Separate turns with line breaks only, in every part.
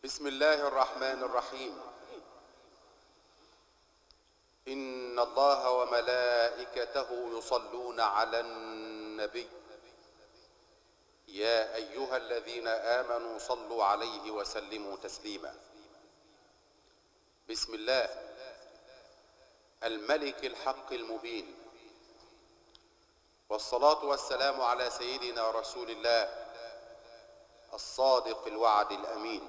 بسم الله الرحمن الرحيم. إن الله وملائكته يصلون على النبي يا أيها الذين آمنوا صلوا عليه وسلموا تسليما. بسم الله الملك الحق المبين، والصلاة والسلام على سيدنا رسول الله الصادق الوعد الأمين.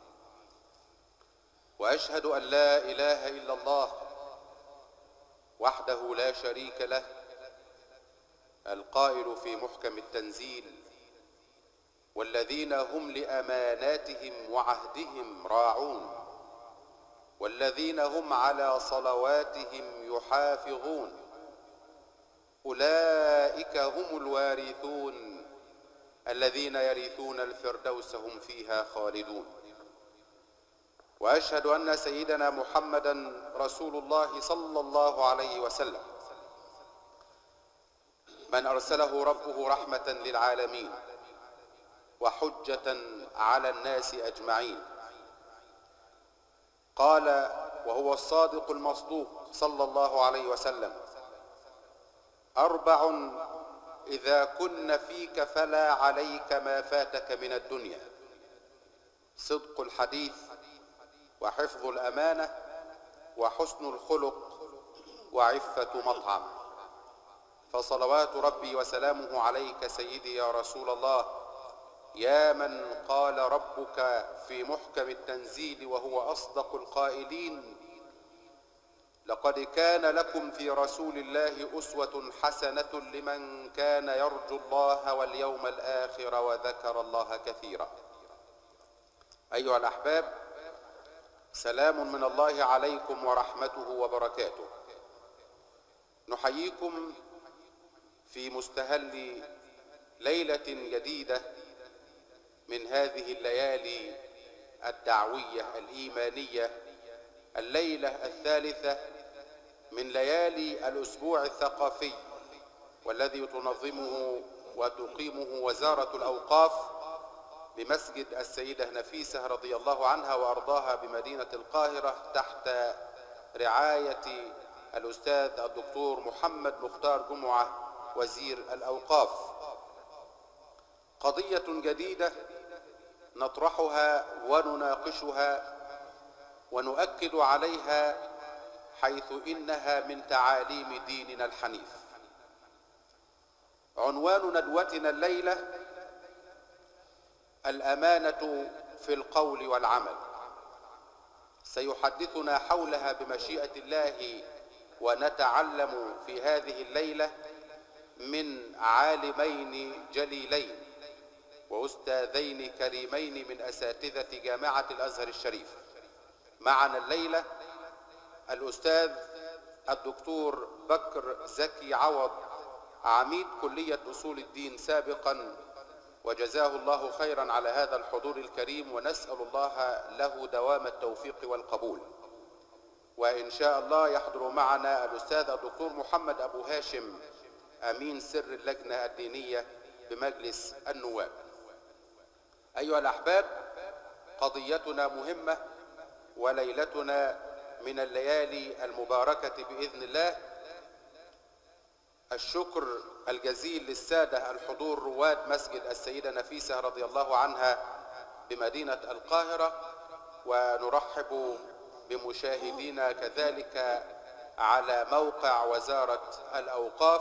وأشهد أن لا إله إلا الله وحده لا شريك له، القائل في محكم التنزيل: والذين هم لأماناتهم وعهدهم راعون والذين هم على صلواتهم يحافظون أولئك هم الوارثون الذين يرثون الفردوس هم فيها خالدون. وأشهد أن سيدنا محمدا رسول الله صلى الله عليه وسلم، من أرسله ربه رحمة للعالمين وحجة على الناس أجمعين. قال وهو الصادق المصدوق صلى الله عليه وسلم: أربع إذا كن فيك فلا عليك ما فاتك من الدنيا: صدق الحديث، وحفظ الأمانة، وحسن الخلق، وعفة مطعم. فصلوات ربي وسلامه عليك سيدي يا رسول الله، يا من قال ربك في محكم التنزيل وهو أصدق القائلين: لقد كان لكم في رسول الله أسوة حسنة لمن كان يرجو الله واليوم الآخر وذكر الله كثيرا. أيها الأحباب، سلام من الله عليكم ورحمته وبركاته. نحييكم في مستهل ليلة جديدة من هذه الليالي الدعوية الإيمانية، الليلة الثالثة من ليالي الأسبوع الثقافي، والذي تنظمه وتقيمه وزارة الأوقاف بمسجد السيدة نفيسة رضي الله عنها وأرضاها بمدينة القاهرة، تحت رعاية الأستاذ الدكتور محمد مختار جمعة وزير الأوقاف. قضية جديدة نطرحها ونناقشها ونؤكد عليها، حيث إنها من تعاليم ديننا الحنيف. عنوان ندوتنا الليلة: الأمانة في القول والعمل. سيحدثنا حولها بمشيئة الله ونتعلم في هذه الليلة من عالمين جليلين وأستاذين كريمين من أساتذة جامعة الأزهر الشريف. معنا الليلة الأستاذ الدكتور بكر زكي عوض، عميد كلية أصول الدين سابقا، وجزاه الله خيرا على هذا الحضور الكريم، ونسأل الله له دوام التوفيق والقبول. وإن شاء الله يحضر معنا الأستاذ الدكتور محمد أبو هاشم، أمين سر اللجنة الدينية بمجلس النواب. أيها الأحباب، قضيتنا مهمة وليلتنا من الليالي المباركة بإذن الله. الشكر الجزيل للسادة الحضور رواد مسجد السيدة نفيسة رضي الله عنها بمدينة القاهرة، ونرحب بمشاهدينا كذلك على موقع وزارة الأوقاف،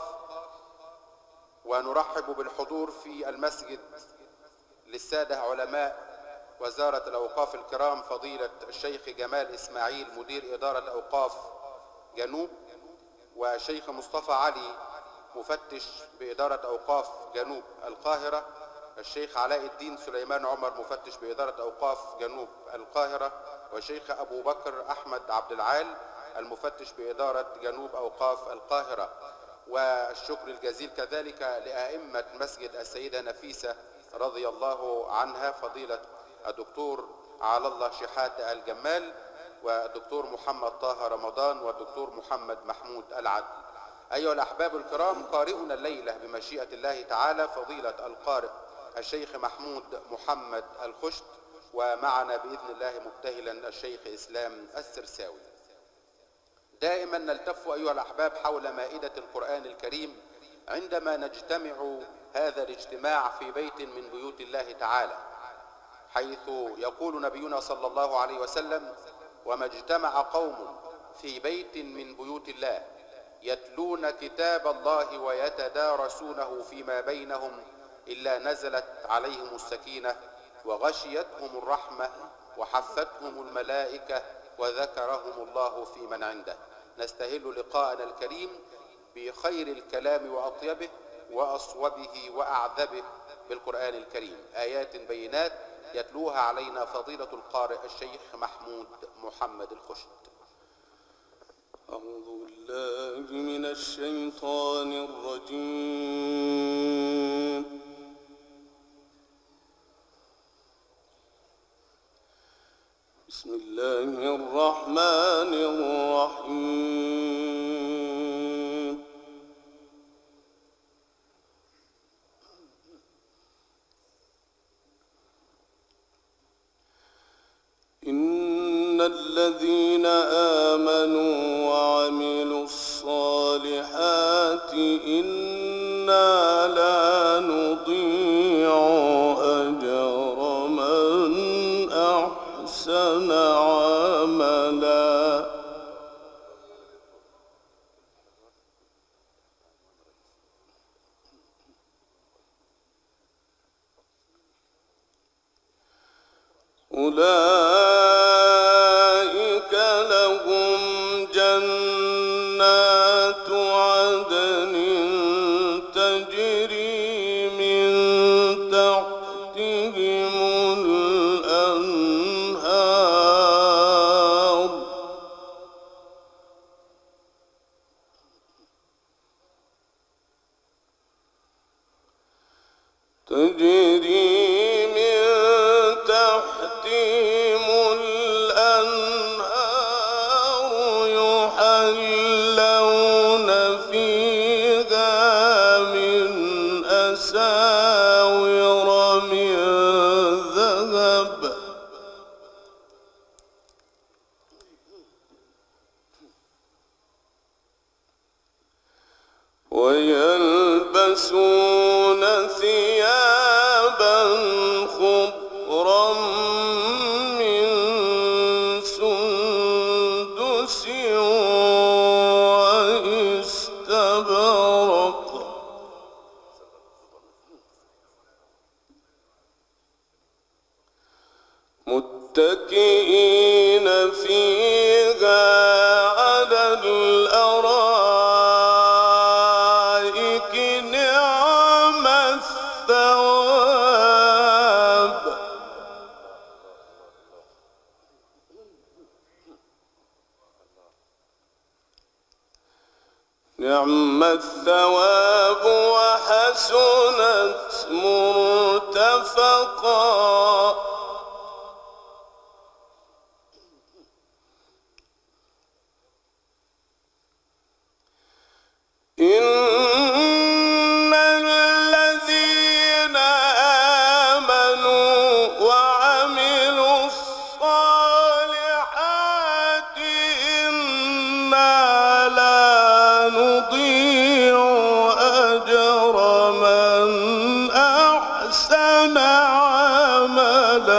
ونرحب بالحضور في المسجد للسادة علماء وزارة الأوقاف الكرام، فضيلة الشيخ جمال إسماعيل مدير إدارة أوقاف جنوب، والشيخ مصطفى علي مفتش بإدارة أوقاف جنوب القاهرة، الشيخ علاء الدين سليمان عمر مفتش بإدارة أوقاف جنوب القاهرة، والشيخ أبو بكر أحمد عبد العال المفتش بإدارة جنوب أوقاف القاهرة. والشكر الجزيل كذلك لأئمة مسجد السيدة نفيسة رضي الله عنها، فضيلة الدكتور على الله شحات الجمال، والدكتور محمد طه رمضان، والدكتور محمد محمود العدل. أيها الأحباب الكرام، قارئنا الليلة بمشيئة الله تعالى فضيلة القارئ الشيخ محمود محمد الخشت، ومعنا بإذن الله مبتهلا الشيخ إسلام السرساوي. دائما نلتف أيها الأحباب حول مائدة القرآن الكريم عندما نجتمع هذا الاجتماع في بيت من بيوت الله تعالى، حيث يقول نبينا صلى الله عليه وسلم: وما اجتمع قوم في بيت من بيوت الله يتلون كتاب الله ويتدارسونه فيما بينهم إلا نزلت عليهم السكينة وغشيتهم الرحمة وحفتهم الملائكة وذكرهم الله في من عنده. نستهل لقاءنا الكريم بخير الكلام وأطيبه وأصوبه وأعذبه بالقرآن الكريم، آيات بينات يتلوها علينا فضيلة القارئ الشيخ محمود محمد الخشت.
أعوذ بالله من الشيطان الرجيم. بسم الله الرحمن الرحيم. إن الذين آمنوا وعملوا الصالحات إنا لا نضيع أجر من أحسن عملا. أولئك لهم جنات عدن تجري من تحتهم الأنهار يحلون فيها من أساور من ذهب ويلبسون ثيابا خضرا من سندس واستبرق متكئين فيها على الأرائك نعم الثواب. نعم الثواب وحسنت مرتفقا. إن الذين آمنوا وعملوا الصالحات إنا لا نضيع أجر من أحسن عملا.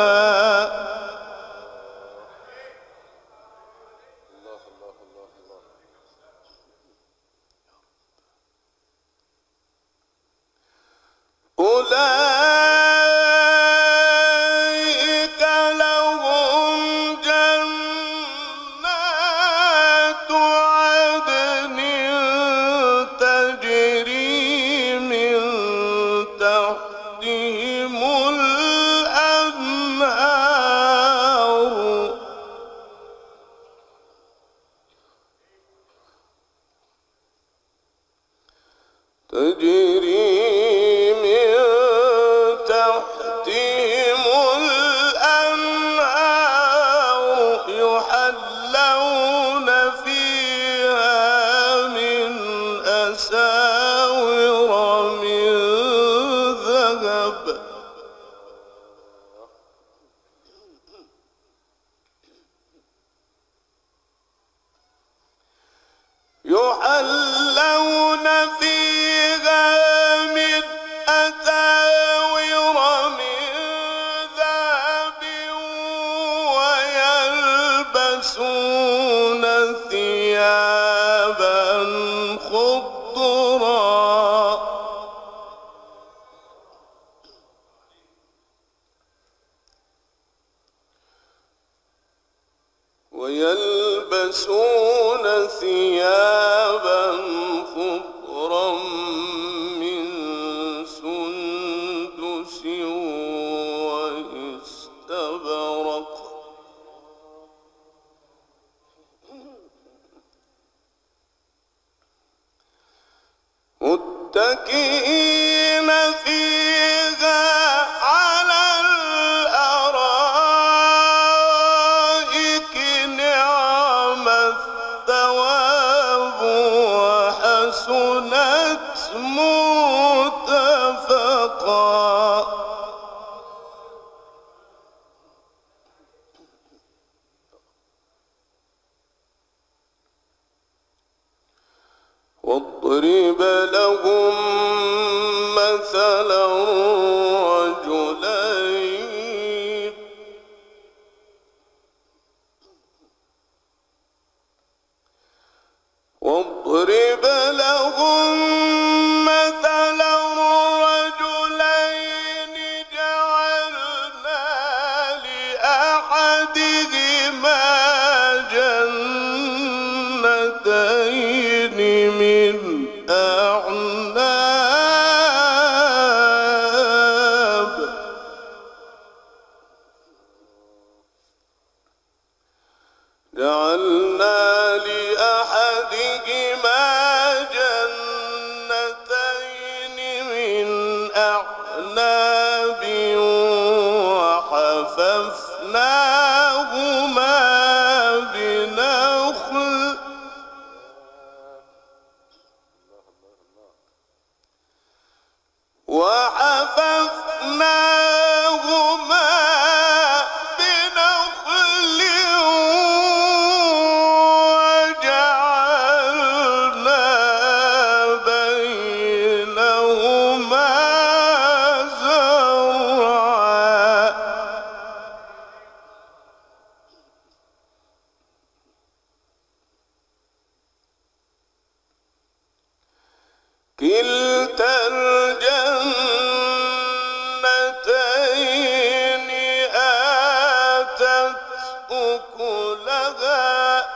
يحلون فيها من أساور من ذهب ويلبسون ثيابا خضرا من سندس واستبرق متكئين فيها على الأرائك نعم الثواب وحسنت مرتفقا واضرب لهم مثلا رجلين جعلنا لأحدهما جنتين من أعناب وحففناهما بنخل وجعلنا بينهما زرعا كلتا الجنتين آتت أكلها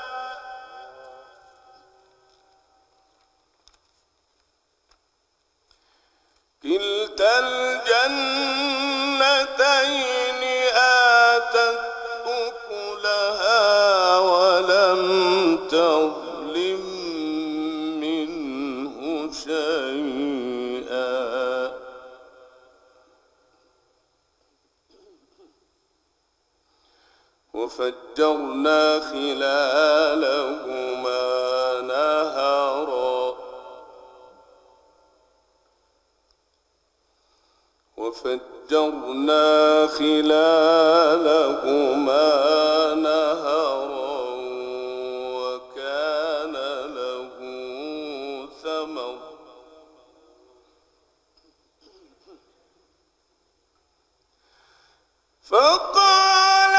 ولم تظلم منه شيئا وفجرنا خلالهما نهرا وكان له ثمر فقال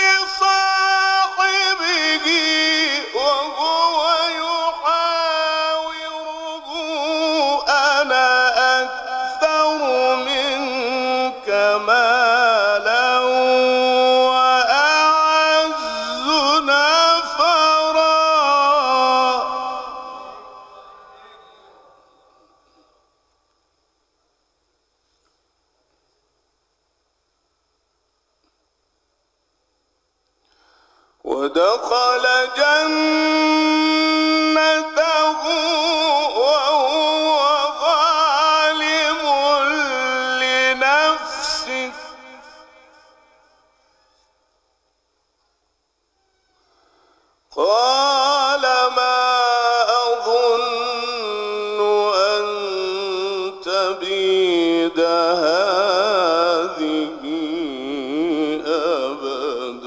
لصاحبه وهو يحاوره أنا أكثر منك مالا وأعز نفرا ودخل جنته وهو ظالم لنفسه قال ما أظن أن تبيد هذه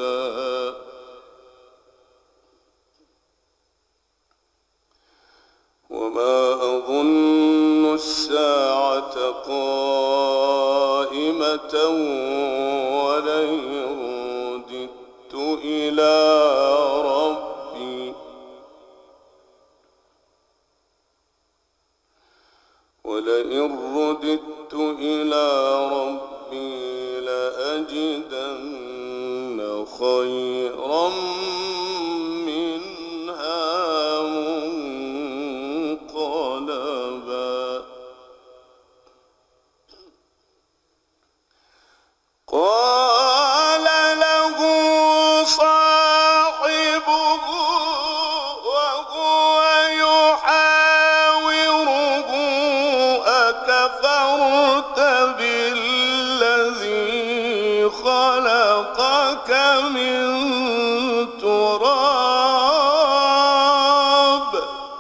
أبدا خيرا منها منقلبا قال له صاحبه وهو يحاوره أكفرت بالذي خلقك من تراب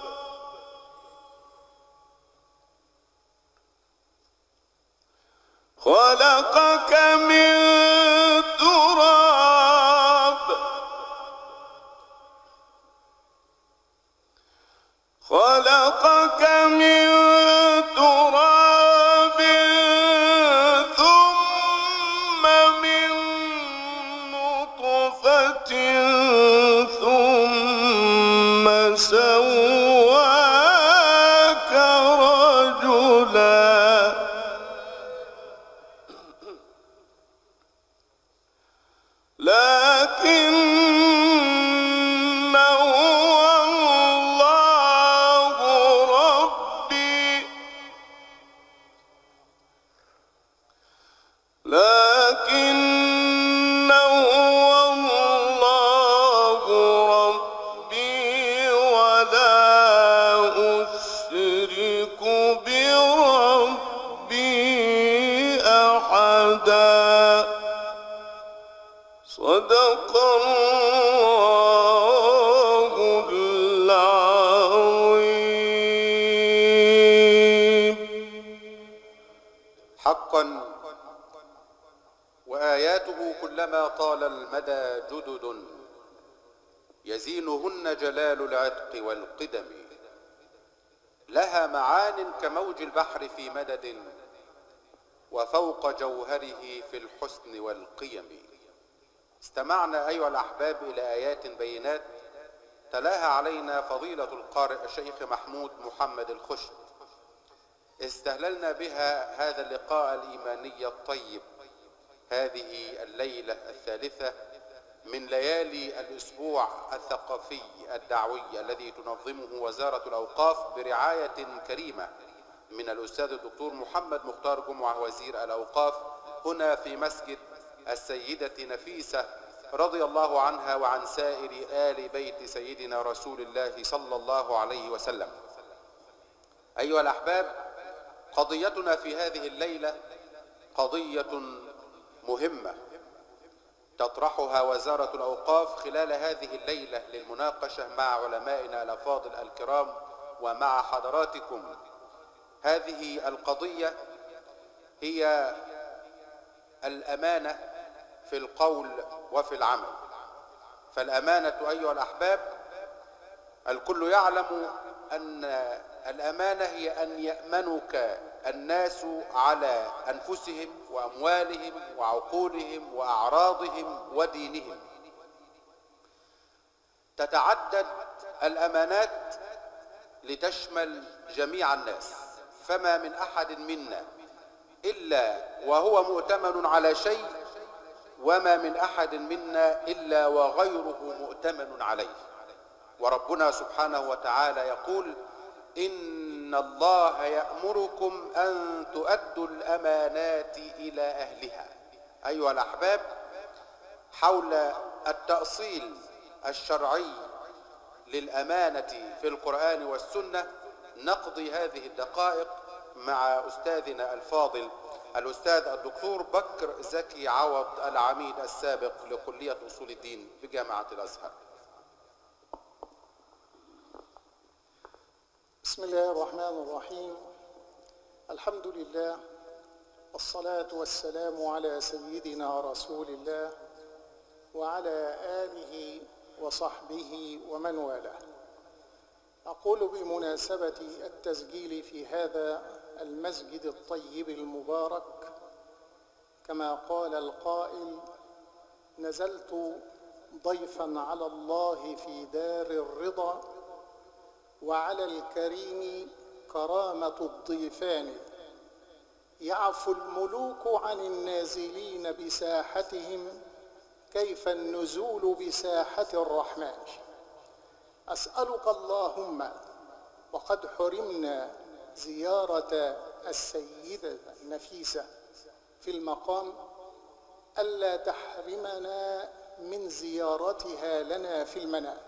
خلقك من تراب خلقك من تراب ثم من نطفة ثم سواك رجلا لكن هو الله ربي لكن هو الله ربي ولا أشرك بربي أحدا صدق الله العظيم.
حقا وآياته كلما طال المدى جدد يزينهن جلال العتق والقدم لها معان كموج البحر في مدد وفوق جوهره في الحسن والقيم. استمعنا أيها الأحباب إلى آيات بينات تلاها علينا فضيلة القارئ الشيخ محمود محمد الخشت. استهللنا بها هذا اللقاء الإيماني الطيب هذه الليلة الثالثة من ليالي الأسبوع الثقافي الدعوي الذي تنظمه وزارة الأوقاف برعاية كريمة من الأستاذ الدكتور محمد مختار جمعة وزير الأوقاف هنا في مسجد السيدة نفيسة رضي الله عنها وعن سائر آل بيت سيدنا رسول الله صلى الله عليه وسلم. أيها الأحباب، قضيتنا في هذه الليلة قضية مهمة تطرحها وزارة الأوقاف خلال هذه الليلة للمناقشة مع علمائنا الأفاضل الكرام ومع حضراتكم. هذه القضية هي الأمانة في القول وفي العمل. فالأمانة أيها الأحباب، الكل يعلم أن الأمانة هي أن يأمنك الناس على أنفسهم وأموالهم وعقولهم وأعراضهم ودينهم. تتعدد الأمانات لتشمل جميع الناس، فما من أحد منا إلا وهو مؤتمن على شيء، وما من أحد منا إلا وغيره مؤتمن عليه. وربنا سبحانه وتعالى يقول: إن الله يأمركم أن تؤدوا الأمانات إلى أهلها. أيها الأحباب، حول التأصيل الشرعي للأمانة في القرآن والسنة نقضي هذه الدقائق مع أستاذنا الفاضل الأستاذ الدكتور بكر زكي عوض العميد السابق لكلية أصول الدين بجامعة الأزهر.
بسم الله الرحمن الرحيم. الحمد لله والصلاة والسلام على سيدنا رسول الله وعلى آله وصحبه ومن والاه. أقول بمناسبة التسجيل في هذا المسجد الطيب المبارك كما قال القائل: نزلت ضيفا على الله في دار الرضا، وعلى الكريم كرامة الضيفان، يعفو الملوك عن النازلين بساحتهم كيف النزول بساحة الرحمن. أسألك اللهم، وقد حرمنا زيارة السيدة النفيسة في المقام، ألا تحرمنا من زيارتها لنا في المنام،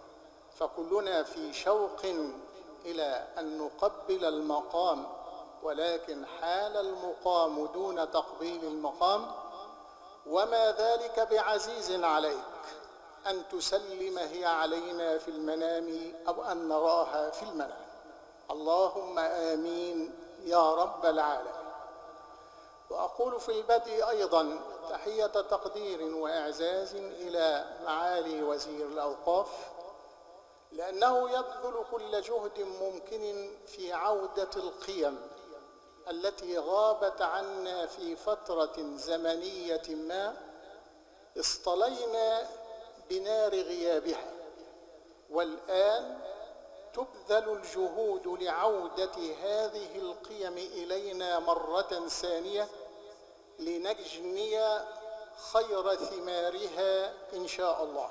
فكلنا في شوق إلى أن نقبل المقام، ولكن حال المقام دون تقبيل المقام، وما ذلك بعزيز عليك أن تسلم هي علينا في المنام أو أن نراها في المنام. اللهم آمين يا رب العالمين. وأقول في البدء أيضا تحية تقدير وإعزاز إلى معالي وزير الأوقاف، لأنه يبذل كل جهد ممكن في عودة القيم التي غابت عنا في فترة زمنية ما اصطلينا بنار غيابها، والآن تبذل الجهود لعودة هذه القيم إلينا مرة ثانية لنجني خير ثمارها إن شاء الله.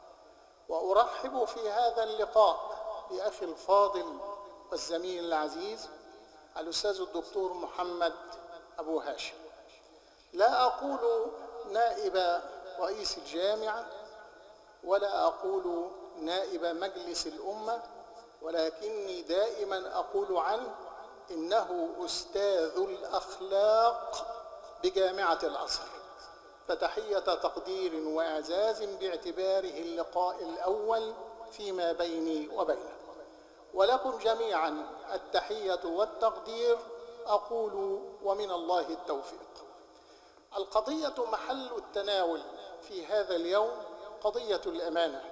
وأرحب في هذا اللقاء بأخي الفاضل والزميل العزيز الأستاذ الدكتور محمد أبو هاشم. لا أقول نائب رئيس الجامعة ولا أقول نائب مجلس الأمة، ولكني دائما أقول عنه إنه أستاذ الأخلاق بجامعة الأزهر، فتحية تقدير وإعزاز باعتباره اللقاء الأول فيما بيني وبينه. ولكم جميعا التحية والتقدير أقول ومن الله التوفيق. القضية محل التناول في هذا اليوم قضية الأمانة،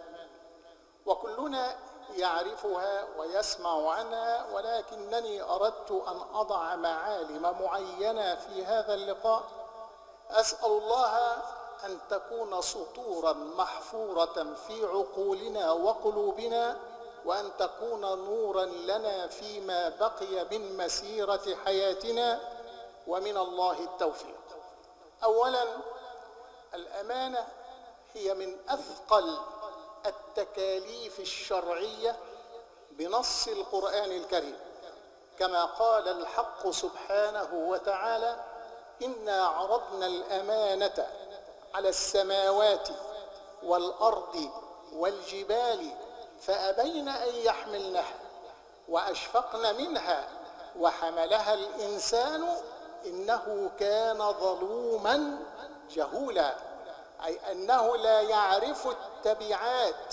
وكلنا يعرفها ويسمع عنها، ولكنني أردت أن أضع معالم معينة في هذا اللقاء أسأل الله أن تكون سطورا محفورة في عقولنا وقلوبنا، وأن تكون نورا لنا فيما بقي من مسيرة حياتنا، ومن الله التوفيق. أولا، الأمانة هي من أثقل التكاليف الشرعية بنص القرآن الكريم، كما قال الحق سبحانه وتعالى: إنا عرضنا الأمانة على السماوات والأرض والجبال فأبين أن يحملنها وأشفقن منها وحملها الإنسان إنه كان ظلوما جهولا، أي أنه لا يعرف التبعات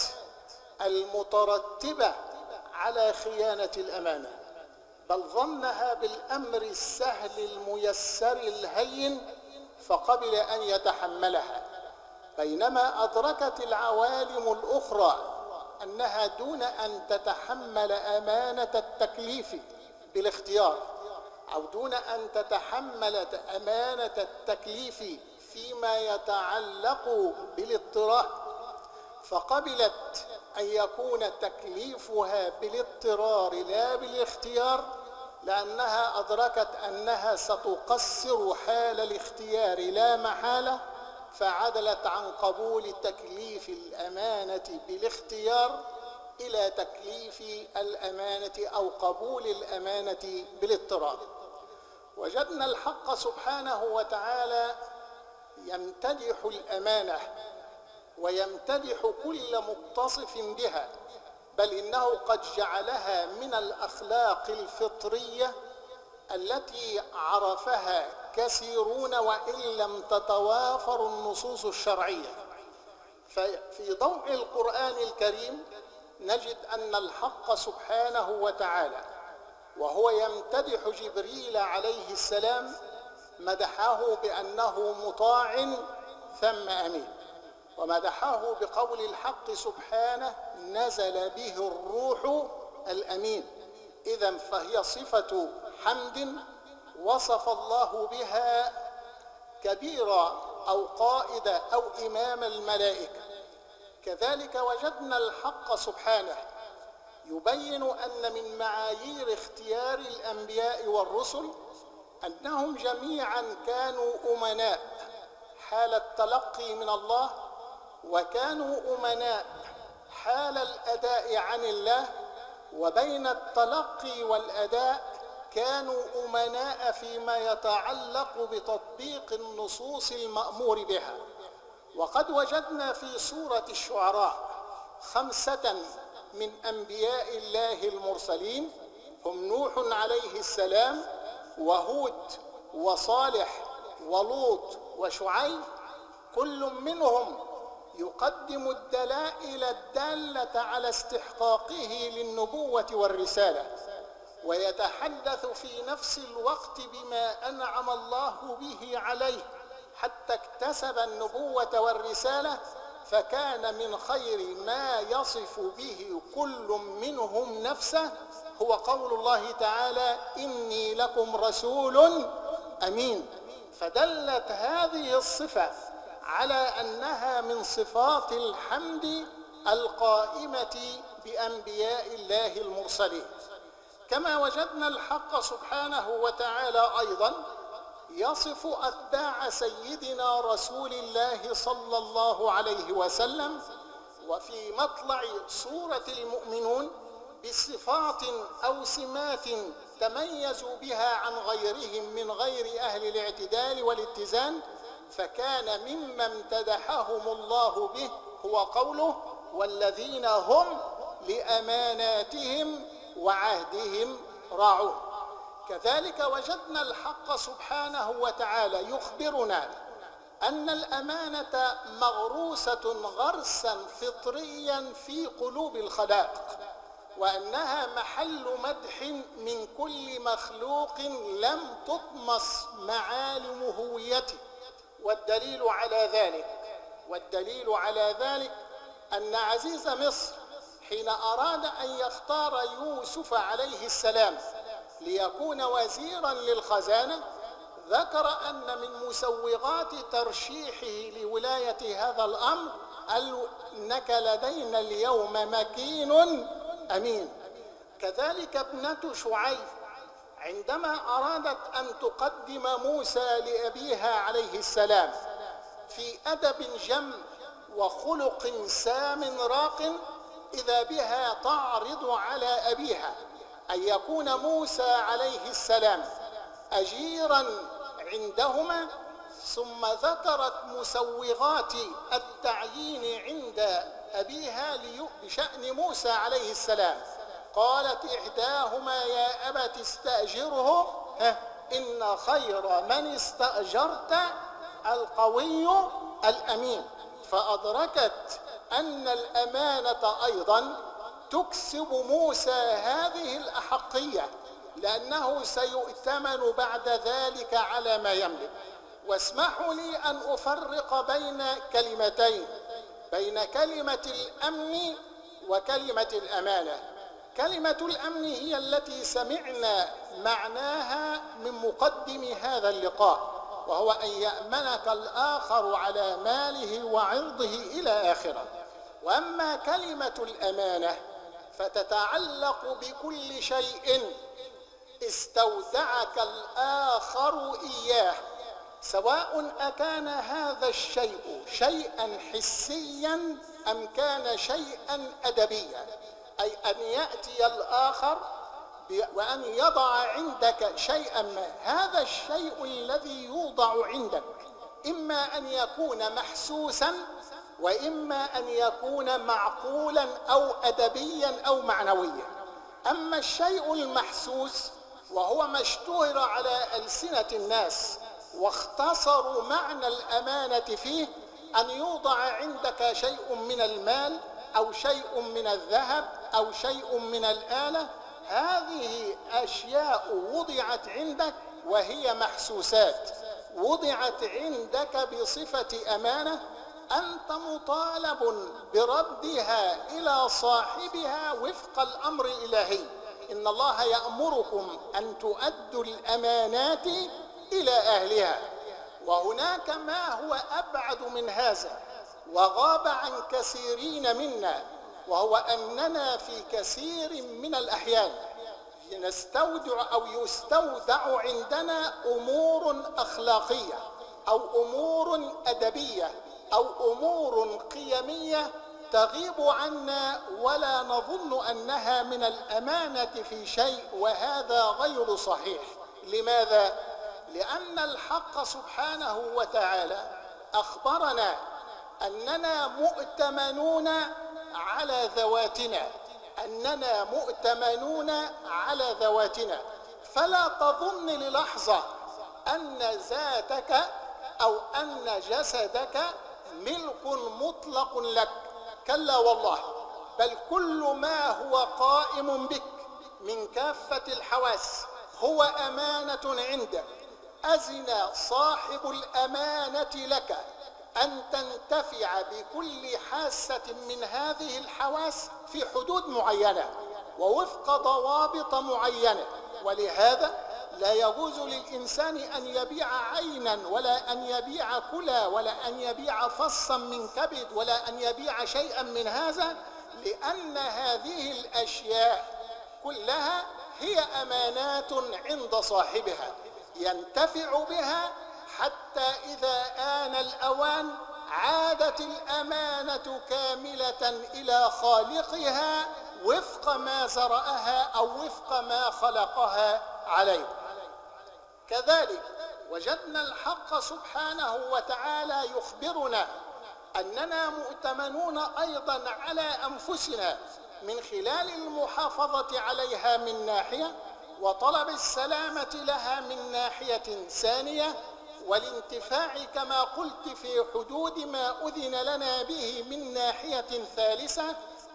المترتبة على خيانة الأمانة، بل ظنها بالأمر السهل الميسر الهين فقبل أن يتحملها، بينما أدركت العوالم الأخرى أنها دون أن تتحمل أمانة التكليف بالاختيار، أو دون أن تتحمل أمانة التكليف فيما يتعلق بالاضطرار، فقبلت أن يكون تكليفها بالاضطرار لا بالاختيار، لأنها أدركت أنها ستقصر حال الاختيار لا محالة، فعدلت عن قبول تكليف الأمانة بالاختيار إلى تكليف الأمانة أو قبول الأمانة بالاضطرار. وجدنا الحق سبحانه وتعالى يمتدح الأمانة ويمتدح كل متصف بها، بل إنه قد جعلها من الأخلاق الفطرية التي عرفها كثيرون وإن لم تتوافر النصوص الشرعية. ففي ضوء القرآن الكريم نجد أن الحق سبحانه وتعالى وهو يمتدح جبريل عليه السلام مدحه بأنه مطاع ثم أمين، ومدحه بقول الحق سبحانه: نزل به الروح الأمين. إذن فهي صفة حمد وصف الله بها كبيرا أو قائد أو إمام الملائكة. كذلك وجدنا الحق سبحانه يبين أن من معايير اختيار الأنبياء والرسل أنهم جميعا كانوا أمناء حال التلقي من الله، وكانوا أمناء حال الأداء عن الله، وبين التلقي والأداء كانوا أمناء فيما يتعلق بتطبيق النصوص المأمور بها. وقد وجدنا في سورة الشعراء 5 من أنبياء الله المرسلين، هم نوح عليه السلام وهود وصالح ولوط وشعيب، كل منهم يقدم الدلائل الدالة على استحقاقه للنبوة والرسالة، ويتحدث في نفس الوقت بما أنعم الله به عليه حتى اكتسب النبوة والرسالة، فكان من خير ما يصف به كل منهم نفسه هو قول الله تعالى: إني لكم رسول أمين. فدلت هذه الصفة على أنها من صفات الحمد القائمة بأنبياء الله المرسلين. كما وجدنا الحق سبحانه وتعالى أيضا يصف أتباع سيدنا رسول الله صلى الله عليه وسلم وفي مطلع سورة المؤمنون بصفات أو سمات تميزوا بها عن غيرهم من غير أهل الاعتدال والاتزان، فكان مما امتدحهم الله به هو قوله: والذين هم لأماناتهم وعهدهم راعون. كذلك وجدنا الحق سبحانه وتعالى يخبرنا أن الأمانة مغروسة غرسا فطريا في قلوب الخلائق، وأنها محل مدح من كل مخلوق لم تطمس معالم هويته. والدليل على ذلك أن عزيز مصر حين أراد أن يختار يوسف عليه السلام ليكون وزيرا للخزانة، ذكر أن من مسوغات ترشيحه لولاية هذا الأمر: قال: إنك لدينا اليوم مكين أمين. كذلك ابنة شعيب عندما أرادت أن تقدم موسى لأبيها عليه السلام في أدب جم وخلق سام راق، إذا بها تعرض على أبيها أن يكون موسى عليه السلام أجيرا عندهما، ثم ذكرت مسوغات التعيين عند أبيها بشأن موسى عليه السلام. قالت إحداهما: يا أبت استأجره إن خير من استأجرت القوي الأمين. فأدركت أن الأمانة أيضا تكسب موسى هذه الأحقية، لأنه سيؤتمن بعد ذلك على ما يملك. واسمحوا لي أن أفرق بين كلمتين، بين كلمة الأمن وكلمة الأمانة. كلمة الأمن هي التي سمعنا معناها من مقدم هذا اللقاء، وهو أن يأمنك الآخر على ماله وعرضه إلى آخره. وأما كلمة الأمانة فتتعلق بكل شيء استودعك الآخر إياه، سواء أكان هذا الشيء شيئا حسيا أم كان شيئا أدبيا، أي أن يأتي الآخر وأن يضع عندك شيئا ما. هذا الشيء الذي يوضع عندك إما أن يكون محسوسا، وإما أن يكون معقولا أو أدبيا أو معنويا. أما الشيء المحسوس وهو ما اشتهر على ألسنة الناس واختصروا معنى الأمانة فيه، أن يوضع عندك شيء من المال أو شيء من الذهب أو شيء من الآلة. هذه أشياء وضعت عندك وهي محسوسات، وضعت عندك بصفة أمانة، أنت مطالب بردها إلى صاحبها وفق الأمر الإلهي: إن الله يأمركم أن تؤدوا الأمانات إلى أهلها. وهناك ما هو أبعد من هذا وغاب عن كثيرين منا، وهو أننا في كثير من الأحيان نستودع أو يستودع عندنا أمور أخلاقية أو أمور أدبية أو أمور قيمية تغيب عنا ولا نظن أنها من الأمانة في شيء، وهذا غير صحيح. لماذا؟ لأن الحق سبحانه وتعالى أخبرنا أننا مؤتمنون على ذواتنا، أننا مؤتمنون على ذواتنا، فلا تظن للحظة أن ذاتك أو أن جسدك ملك مطلق لك، كلا والله، بل كل ما هو قائم بك من كافة الحواس هو أمانة عندك. أذن صاحب الأمانة لك أن تنتفع بكل حاسة من هذه الحواس في حدود معينة ووفق ضوابط معينة، ولهذا لا يجوز للإنسان أن يبيع عينا ولا أن يبيع كلى ولا أن يبيع فصا من كبد ولا أن يبيع شيئا من هذا، لأن هذه الأشياء كلها هي أمانات عند صاحبها ينتفع بها، حتى إذا آن الأوان عادت الأمانة كاملة إلى خالقها وفق ما زرعها أو وفق ما خلقها عليه. كذلك وجدنا الحق سبحانه وتعالى يخبرنا أننا مؤتمنون أيضا على أنفسنا من خلال المحافظة عليها من ناحية، وطلب السلامة لها من ناحية ثانية، والانتفاع كما قلت في حدود ما أذن لنا به من ناحية ثالثة.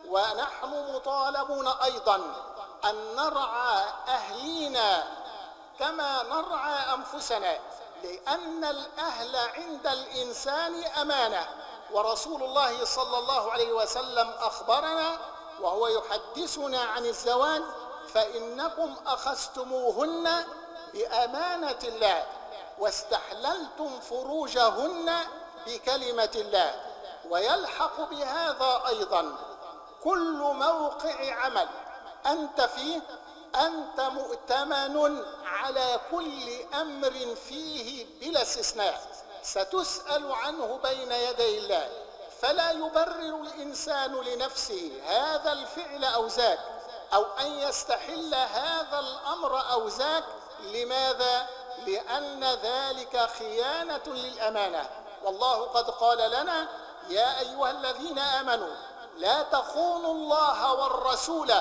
ونحن مطالبون أيضا أن نرعى أهلينا كما نرعى أنفسنا، لأن الأهل عند الإنسان أمانة، ورسول الله صلى الله عليه وسلم أخبرنا وهو يحدثنا عن الزواج: فإنكم أخذتموهن بأمانة الله واستحللتم فروجهن بكلمة الله. ويلحق بهذا أيضا كل موقع عمل أنت فيه أنت مؤتمن على كل أمر فيه بلا استثناء، ستسأل عنه بين يدي الله، فلا يبرر الإنسان لنفسه هذا الفعل أو ذاك، أو أن يستحل هذا الأمر أو ذاك. لماذا؟ لأن ذلك خيانة للأمانة، والله قد قال لنا: يا أيها الذين آمنوا لا تخونوا الله والرسول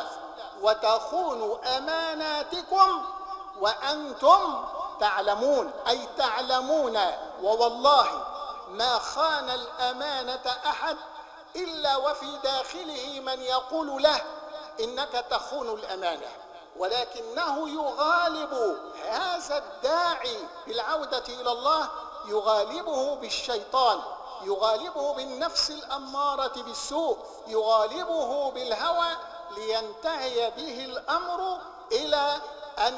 وتخونوا أماناتكم وأنتم تعلمون، أي تعلمون. ووالله ما خان الأمانة أحد إلا وفي داخله من يقول له إنك تخون الأمانة، ولكنه يغالب هذا الداعي بالعودة إلى الله، يغالبه بالشيطان، يغالبه بالنفس الأمارة بالسوء، يغالبه بالهوى، لينتهي به الأمر إلى أن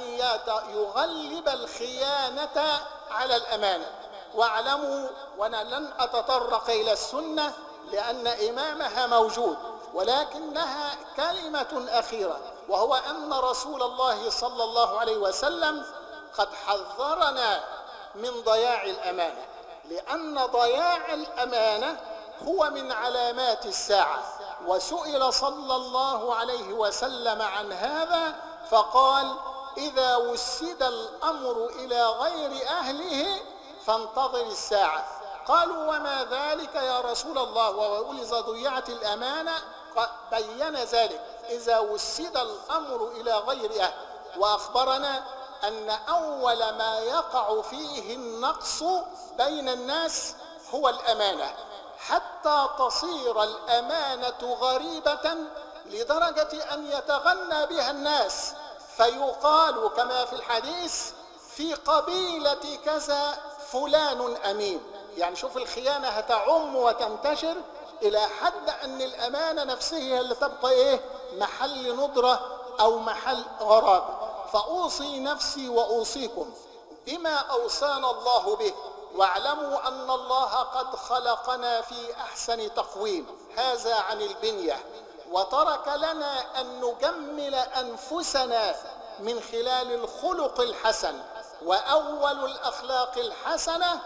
يغلب الخيانة على الأمانة. واعلموا، وأنا لن أتطرق إلى السنة لأن إمامها موجود، ولكنها كلمة أخيرة، وهو أن رسول الله صلى الله عليه وسلم قد حذرنا من ضياع الأمانة، لأن ضياع الأمانة هو من علامات الساعة. وسئل صلى الله عليه وسلم عن هذا فقال: إذا وسد الأمر إلى غير أهله فانتظر الساعة. قالوا: وما ذلك يا رسول الله؟ وإذا ضيعت الأمانة بين ذلك: إذا وسد الأمر إلى غير أهله. وأخبرنا أن أول ما يقع فيه النقص بين الناس هو الأمانة، حتى تصير الأمانة غريبة لدرجة أن يتغنى بها الناس، فيقال كما في الحديث: في قبيلة كذا فلان أمين. يعني شوف الخيانة هتعم وتنتشر إلى حد أن الأمانة نفسها هي اللي تبقى محل ندرة أو محل غرابة. فأوصي نفسي وأوصيكم بما أوصانا الله به، واعلموا أن الله قد خلقنا في أحسن تقويم، هذا عن البنية، وترك لنا أن نجمل أنفسنا من خلال الخلق الحسن. وأول الأخلاق الحسنة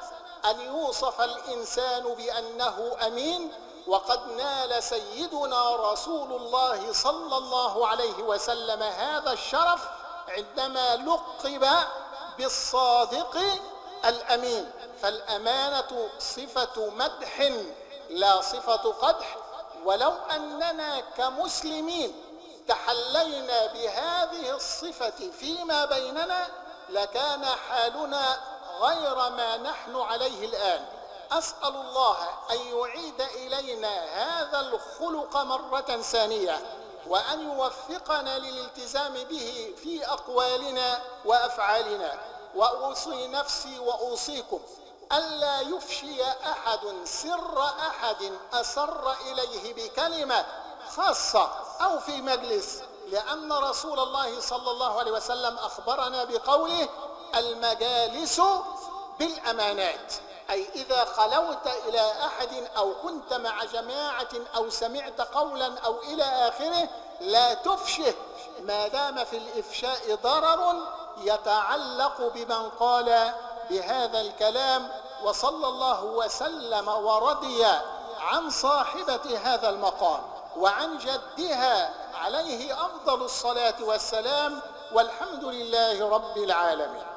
أن يوصف الإنسان بأنه أمين، وقد نال سيدنا رسول الله صلى الله عليه وسلم هذا الشرف عندما لقب بالصادق الأمين. فالأمانة صفة مدح لا صفة قدح، ولو أننا كمسلمين تحلينا بهذه الصفة فيما بيننا لكان حالنا غير ما نحن عليه الآن. أسأل الله أن يعيد إلينا هذا الخلق مرة ثانية، وأن يوفقنا للالتزام به في أقوالنا وأفعالنا. وأوصي نفسي وأوصيكم ألا يفشي أحد سر أحد أسر إليه بكلمة خاصة أو في مجلس، لأن رسول الله صلى الله عليه وسلم أخبرنا بقوله: المجالس بالأمانات، أي إذا خلوت إلى أحد أو كنت مع جماعة أو سمعت قولا أو إلى آخره لا تفشه، ما دام في الإفشاء ضرر يتعلق بمن قال بهذا الكلام. وصلى الله وسلم ورضي عن صاحبة هذا المقام وعن جدها عليه أفضل الصلاة والسلام، والحمد لله رب العالمين.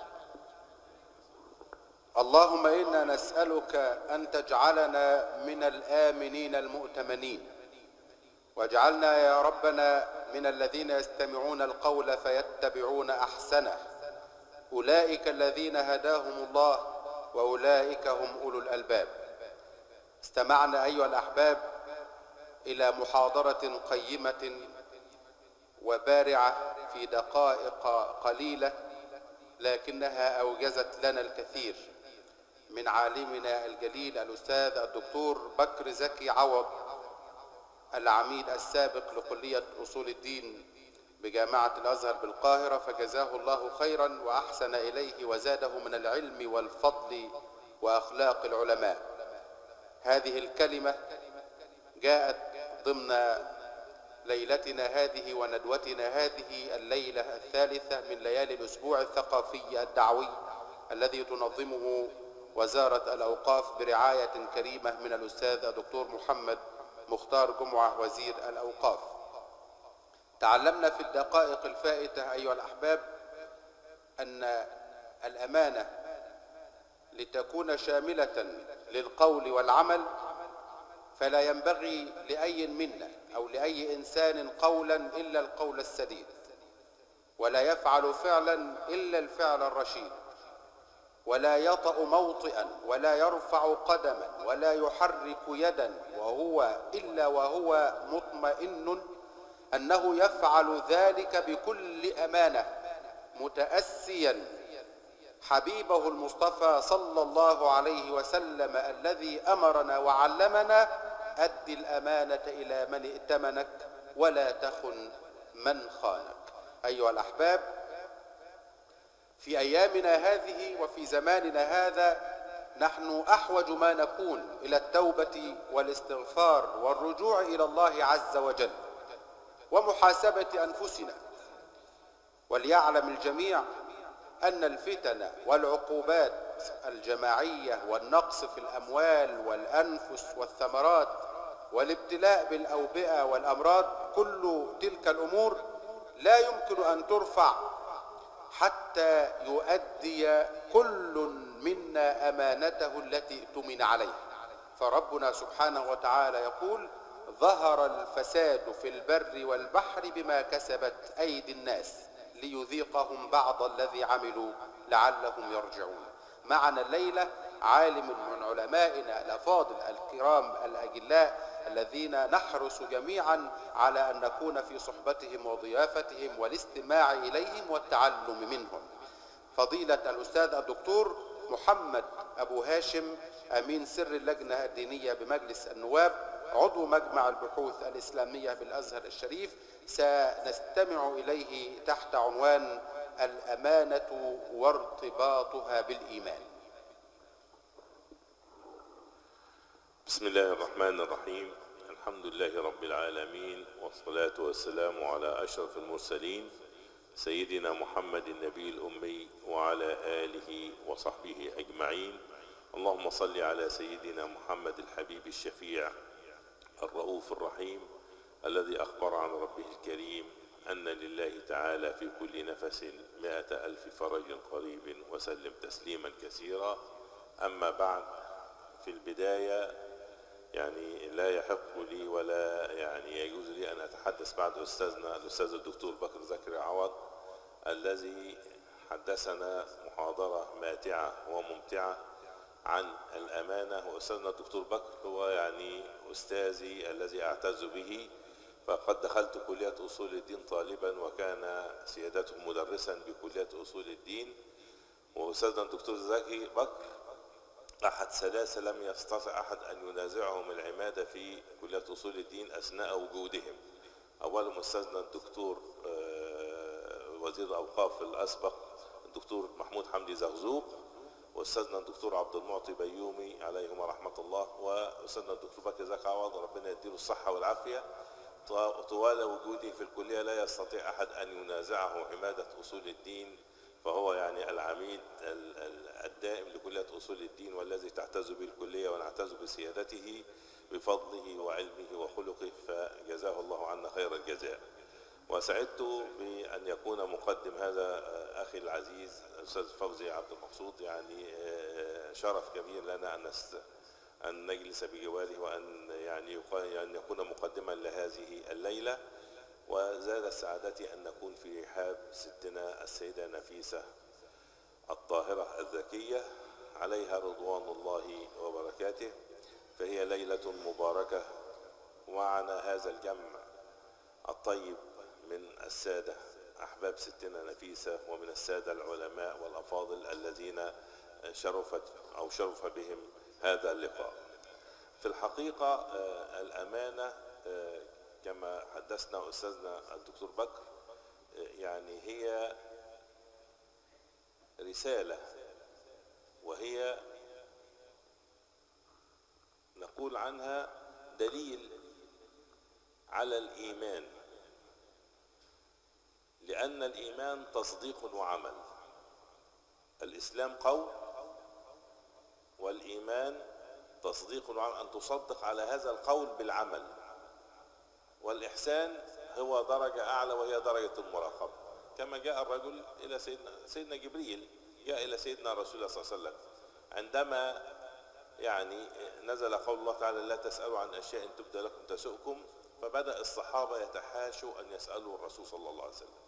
اللهم إنا نسألك أن تجعلنا من الآمنين المؤتمنين، واجعلنا يا ربنا من الذين يستمعون القول فيتبعون أحسنه، أولئك الذين هداهم الله وأولئك هم أولو الألباب. استمعنا أيها الأحباب إلى محاضرة قيمة وبارعة في دقائق قليلة، لكنها أوجزت لنا الكثير من عالمنا الجليل الأستاذ الدكتور بكر زكي عوض، العميد السابق لكلية أصول الدين بجامعة الأزهر بالقاهرة، فجزاه الله خيرا وأحسن إليه وزاده من العلم والفضل وأخلاق العلماء. هذه الكلمة جاءت ضمن ليلتنا هذه وندوتنا هذه، الليلة الثالثة من ليالي الأسبوع الثقافي الدعوي الذي تنظمه وزارة الأوقاف برعاية كريمة من الأستاذ الدكتور محمد مختار جمعة وزير الأوقاف. تعلمنا في الدقائق الفائتة أيها الأحباب أن الأمانة لتكون شاملة للقول والعمل فلا ينبغي لأي منا أو لأي إنسان قولا إلا القول السديد، ولا يفعل فعلا إلا الفعل الرشيد، ولا يطأ موطئا ولا يرفع قدما ولا يحرك يدا إلا وهو مطمئن أنه يفعل ذلك بكل أمانة، متأسيا حبيبه المصطفى صلى الله عليه وسلم الذي أمرنا وعلمنا: أد الأمانة إلى من ائتمنك ولا تخن من خانك. أيها الأحباب، في أيامنا هذه وفي زماننا هذا نحن أحوج ما نكون إلى التوبة والاستغفار والرجوع إلى الله عز وجل ومحاسبة أنفسنا. وليعلم الجميع أن الفتن والعقوبات الجماعية والنقص في الأموال والأنفس والثمرات والابتلاء بالأوبئة والأمراض، كل تلك الأمور لا يمكن أن ترفع حتى يؤدي كل منا أمانته التي اؤتمن عليه. فربنا سبحانه وتعالى يقول: ظهر الفساد في البر والبحر بما كسبت أيدي الناس ليذيقهم بعض الذي عملوا لعلهم يرجعون. معنا الليلة عالم من علمائنا الأفاضل الكرام الأجلاء الذين نحرص جميعا على أن نكون في صحبتهم وضيافتهم والاستماع إليهم والتعلم منهم. فضيلة الأستاذ الدكتور محمد أبو هاشم، أمين سر اللجنة الدينية بمجلس النواب، عضو مجمع البحوث الإسلامية بالأزهر الشريف، سنستمع إليه تحت عنوان الأمانة وارتباطها بالإيمان.
بسم الله الرحمن الرحيم. الحمد لله رب العالمين، والصلاة والسلام على أشرف المرسلين سيدنا محمد النبي الأمي وعلى آله وصحبه أجمعين. اللهم صل على سيدنا محمد الحبيب الشفيع الرؤوف الرحيم الذي أخبر عن ربه الكريم أن لله تعالى في كل نفس 100,000 فرج قريب، وسلم تسليما كثيرا. أما بعد، في البداية يعني لا يحق لي ولا يعني يجوز لي أن أتحدث بعد أستاذنا الأستاذ الدكتور بكر زكريا عوض الذي حدثنا محاضرة ماتعة وممتعة عن الأمانة. وأستاذنا الدكتور بكر هو يعني أستاذي الذي أعتز به، فقد دخلت كلية أصول الدين طالبا، وكان سيادته مدرسا بكلية أصول الدين. وأستاذنا الدكتور زكي بكر أحد ثلاثة لم يستطع أحد أن ينازعهم العمادة في كلية أصول الدين أثناء وجودهم. أولهم أستاذنا الدكتور وزير الأوقاف الأسبق الدكتور محمود حمدي زغزوق، وأستاذنا الدكتور عبد المعطي بيومي عليهما رحمة الله، وأستاذنا الدكتور بكر زكي عوض ربنا يديله الصحة والعافية. طوال وجودي في الكلية لا يستطيع أحد أن ينازعه عمادة أصول الدين، فهو يعني العميد الدائم لكلية أصول الدين والذي تعتز به الكلية ونعتز بسيادته بفضله وعلمه وخلقه، فجزاه الله عنا خير الجزاء. وسعدت بأن يكون مقدم هذا أخي العزيز الأستاذ فوزي عبد المقصود، يعني شرف كبير لنا أن نجلس بجواره وأن يعني أن يكون مقدما لهذه الليلة. وزاد سعادتي أن نكون في رحاب ستنا السيدة نفيسة الطاهرة الذكية عليها رضوان الله وبركاته، فهي ليلة مباركة، ومعنا هذا الجمع الطيب من السادة أحباب ستنا نفيسة ومن السادة العلماء والأفاضل الذين شرف بهم هذا اللقاء. في الحقيقة الأمانة كما حدثنا أستاذنا الدكتور بكر يعني هي رسالة، وهي نقول عنها دليل على الإيمان، لأن الإيمان تصديق وعمل. الإسلام قول، والإيمان تصديق وعمل، أن تصدق على هذا القول بالعمل. والإحسان هو درجة أعلى وهي درجة المراقبة، كما جاء الرجل إلى سيدنا جبريل، جاء إلى سيدنا رسول الله صلى الله عليه وسلم عندما يعني نزل قول الله تعالى لا تسألوا عن أشياء إن تبدى لكم تسؤكم، فبدأ الصحابة يتحاشوا أن يسألوا الرسول صلى الله عليه وسلم،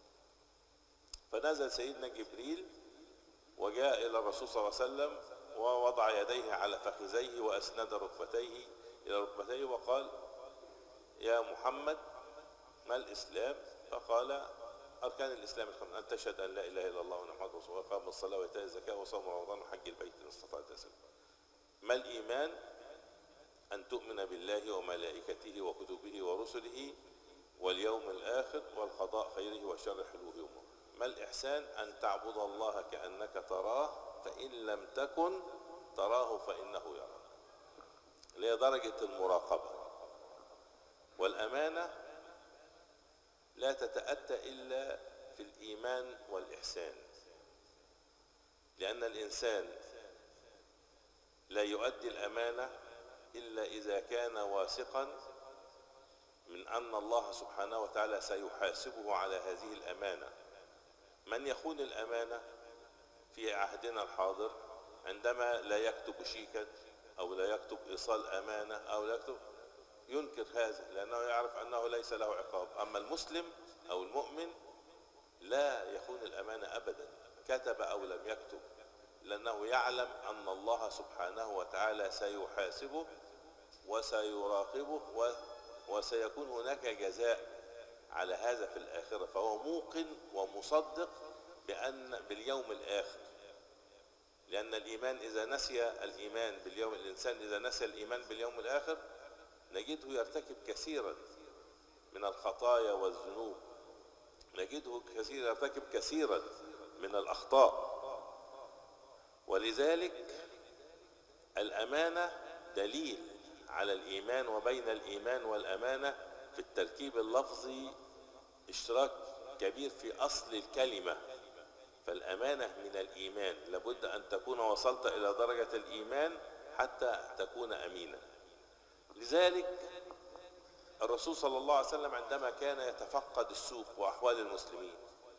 فنزل سيدنا جبريل وجاء إلى الرسول صلى الله عليه وسلم ووضع يديه على فخذيه وأسند ركبتيه إلى ركبتيه وقال يا محمد ما الإسلام؟ فقال أركان الإسلام الخمسة، أن تشهد أن لا إله إلا الله وأن محمدا رسول الله، وإقام الصلاة وإيتاء الزكاة وصوم رمضان وحج البيت إن استطعت سبيلا. ما الإيمان؟ أن تؤمن بالله وملائكته وكتبه ورسله واليوم الآخر والقضاء خيره وشر حلوه أموره. ما الإحسان؟ أن تعبد الله كأنك تراه فإن لم تكن تراه فإنه يراك، اللي هي درجة المراقبة. والأمانة لا تتأتى إلا في الإيمان والإحسان، لأن الإنسان لا يؤدي الأمانة إلا إذا كان واثقا من أن الله سبحانه وتعالى سيحاسبه على هذه الأمانة. من يخون الأمانة في عهدنا الحاضر عندما لا يكتب شيكا أو لا يكتب إيصال أمانة أو لا يكتب، ينكر هذا لأنه يعرف أنه ليس له عقاب. أما المسلم أو المؤمن لا يخون الأمانة أبدا، كتب أو لم يكتب، لأنه يعلم أن الله سبحانه وتعالى سيحاسبه وسيراقبه وسيكون هناك جزاء على هذا في الآخرة، فهو موقن ومصدق باليوم الآخر. لأن الإيمان إذا نسي الإيمان باليوم، الإنسان إذا نسي الإيمان باليوم الآخر نجده يرتكب كثيرا من الخطايا والذنوب، نجده يرتكب كثيرا من الأخطاء. ولذلك الأمانة دليل على الإيمان، وبين الإيمان والأمانة في التركيب اللفظي اشتراك كبير في أصل الكلمة. فالأمانة من الإيمان، لابد أن تكون وصلت إلى درجة الإيمان حتى تكون أمينا. لذلك الرسول صلى الله عليه وسلم عندما كان يتفقد السوق وأحوال المسلمين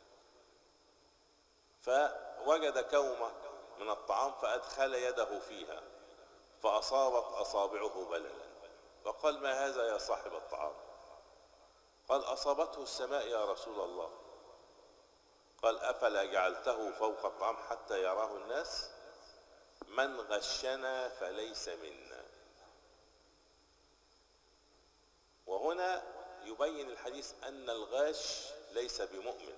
فوجد كومة من الطعام فأدخل يده فيها فأصابت أصابعه بللا، وقال: ما هذا يا صاحب الطعام؟ قال: أصابته السماء يا رسول الله. قال: أفلا جعلته فوق الطعام حتى يراه الناس؟ من غشنا فليس منا. وهنا يبين الحديث أن الغاش ليس بمؤمن،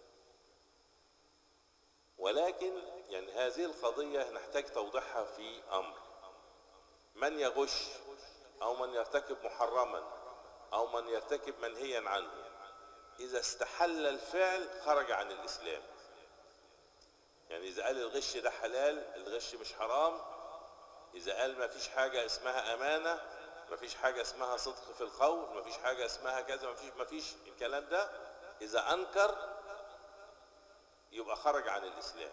ولكن يعني هذه القضية نحتاج توضيحها في أمر: من يغش أو من يرتكب محرما أو من يرتكب منهيا عنه إذا استحل الفعل خرج عن الإسلام. يعني إذا قال الغش ده حلال، الغش مش حرام، إذا قال ما فيش حاجة اسمها أمانة، ما فيش حاجة اسمها صدق في القول، ما فيش حاجة اسمها كذا، ما فيش الكلام ده، إذا أنكر يبقى خرج عن الإسلام.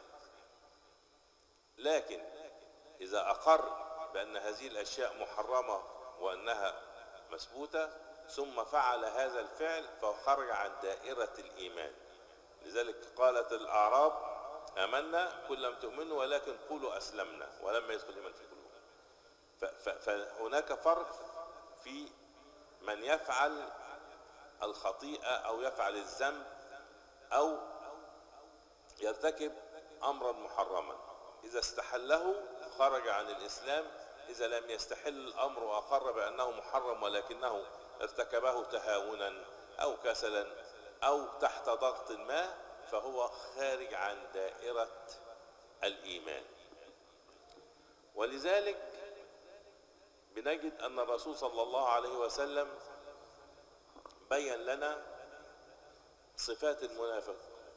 لكن إذا أقر بأن هذه الأشياء محرمة وأنها مثبوتة ثم فعل هذا الفعل فهو خرج عن دائرة الإيمان. لذلك قالت الأعراب: آمنا قل لم تؤمنوا ولكن قولوا أسلمنا ولما يدخل الإيمان في قلوبكم. فهناك فرق في من يفعل الخطيئة أو يفعل الذنب أو يرتكب أمرا محرما، إذا استحله خرج عن الإسلام، إذا لم يستحل الأمر وأقر بأنه محرم ولكنه ارتكبه تهاونا أو كسلا أو تحت ضغط ما فهو خارج عن دائرة الإيمان. ولذلك بنجد أن الرسول صلى الله عليه وسلم بين لنا صفات المنافق: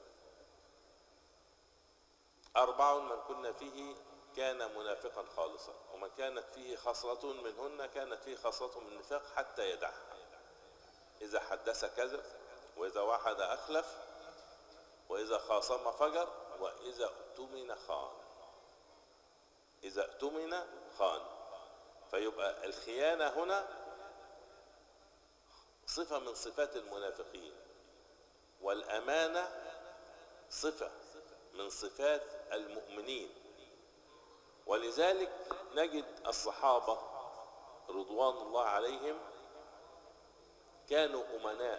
4 من كنا فيه كان منافقا خالصا، ومن كانت فيه خصلة منهن كانت فيه خصلة من النفاق حتى يدعها: إذا حدث كذب، وإذا وعد أخلف، وإذا خاصم فجر، وإذا اؤتمن خان. إذا اؤتمن خان. فيبقى الخيانة هنا صفة من صفات المنافقين، والأمانة صفة من صفات المؤمنين. ولذلك نجد الصحابة رضوان الله عليهم كانوا أمناء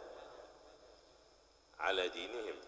على دينهم،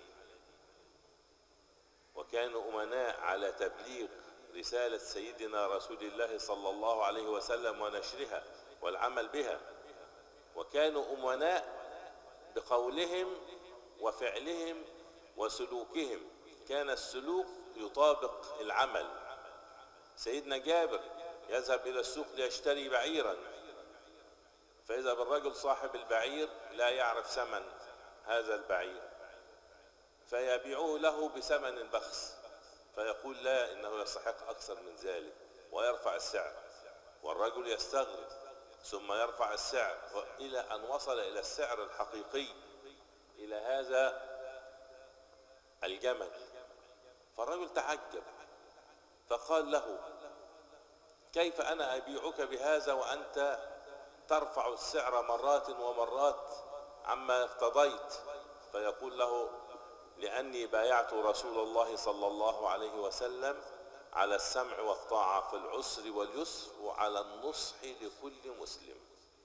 وكانوا أمناء على تبليغ رسالة سيدنا رسول الله صلى الله عليه وسلم ونشرها والعمل بها، وكانوا أمناء بقولهم وفعلهم وسلوكهم. كان السلوك يطابق العمل. سيدنا جابر يذهب إلى السوق ليشتري بعيرا، فإذا بالرجل صاحب البعير لا يعرف ثمن هذا البعير فيبيعوه له بثمن بخس، فيقول: لا، إنه يستحق أكثر من ذلك، ويرفع السعر، والرجل يستغرب ثم يرفع السعر إلى أن وصل إلى السعر الحقيقي إلى هذا الجمل. فالرجل تعجب فقال له: كيف أنا أبيعك بهذا وأنت ترفع السعر مرات ومرات عما افتضيت؟ فيقول له: لأني بايعت رسول الله صلى الله عليه وسلم على السمع والطاعة في العسر واليسر وعلى النصح لكل مسلم.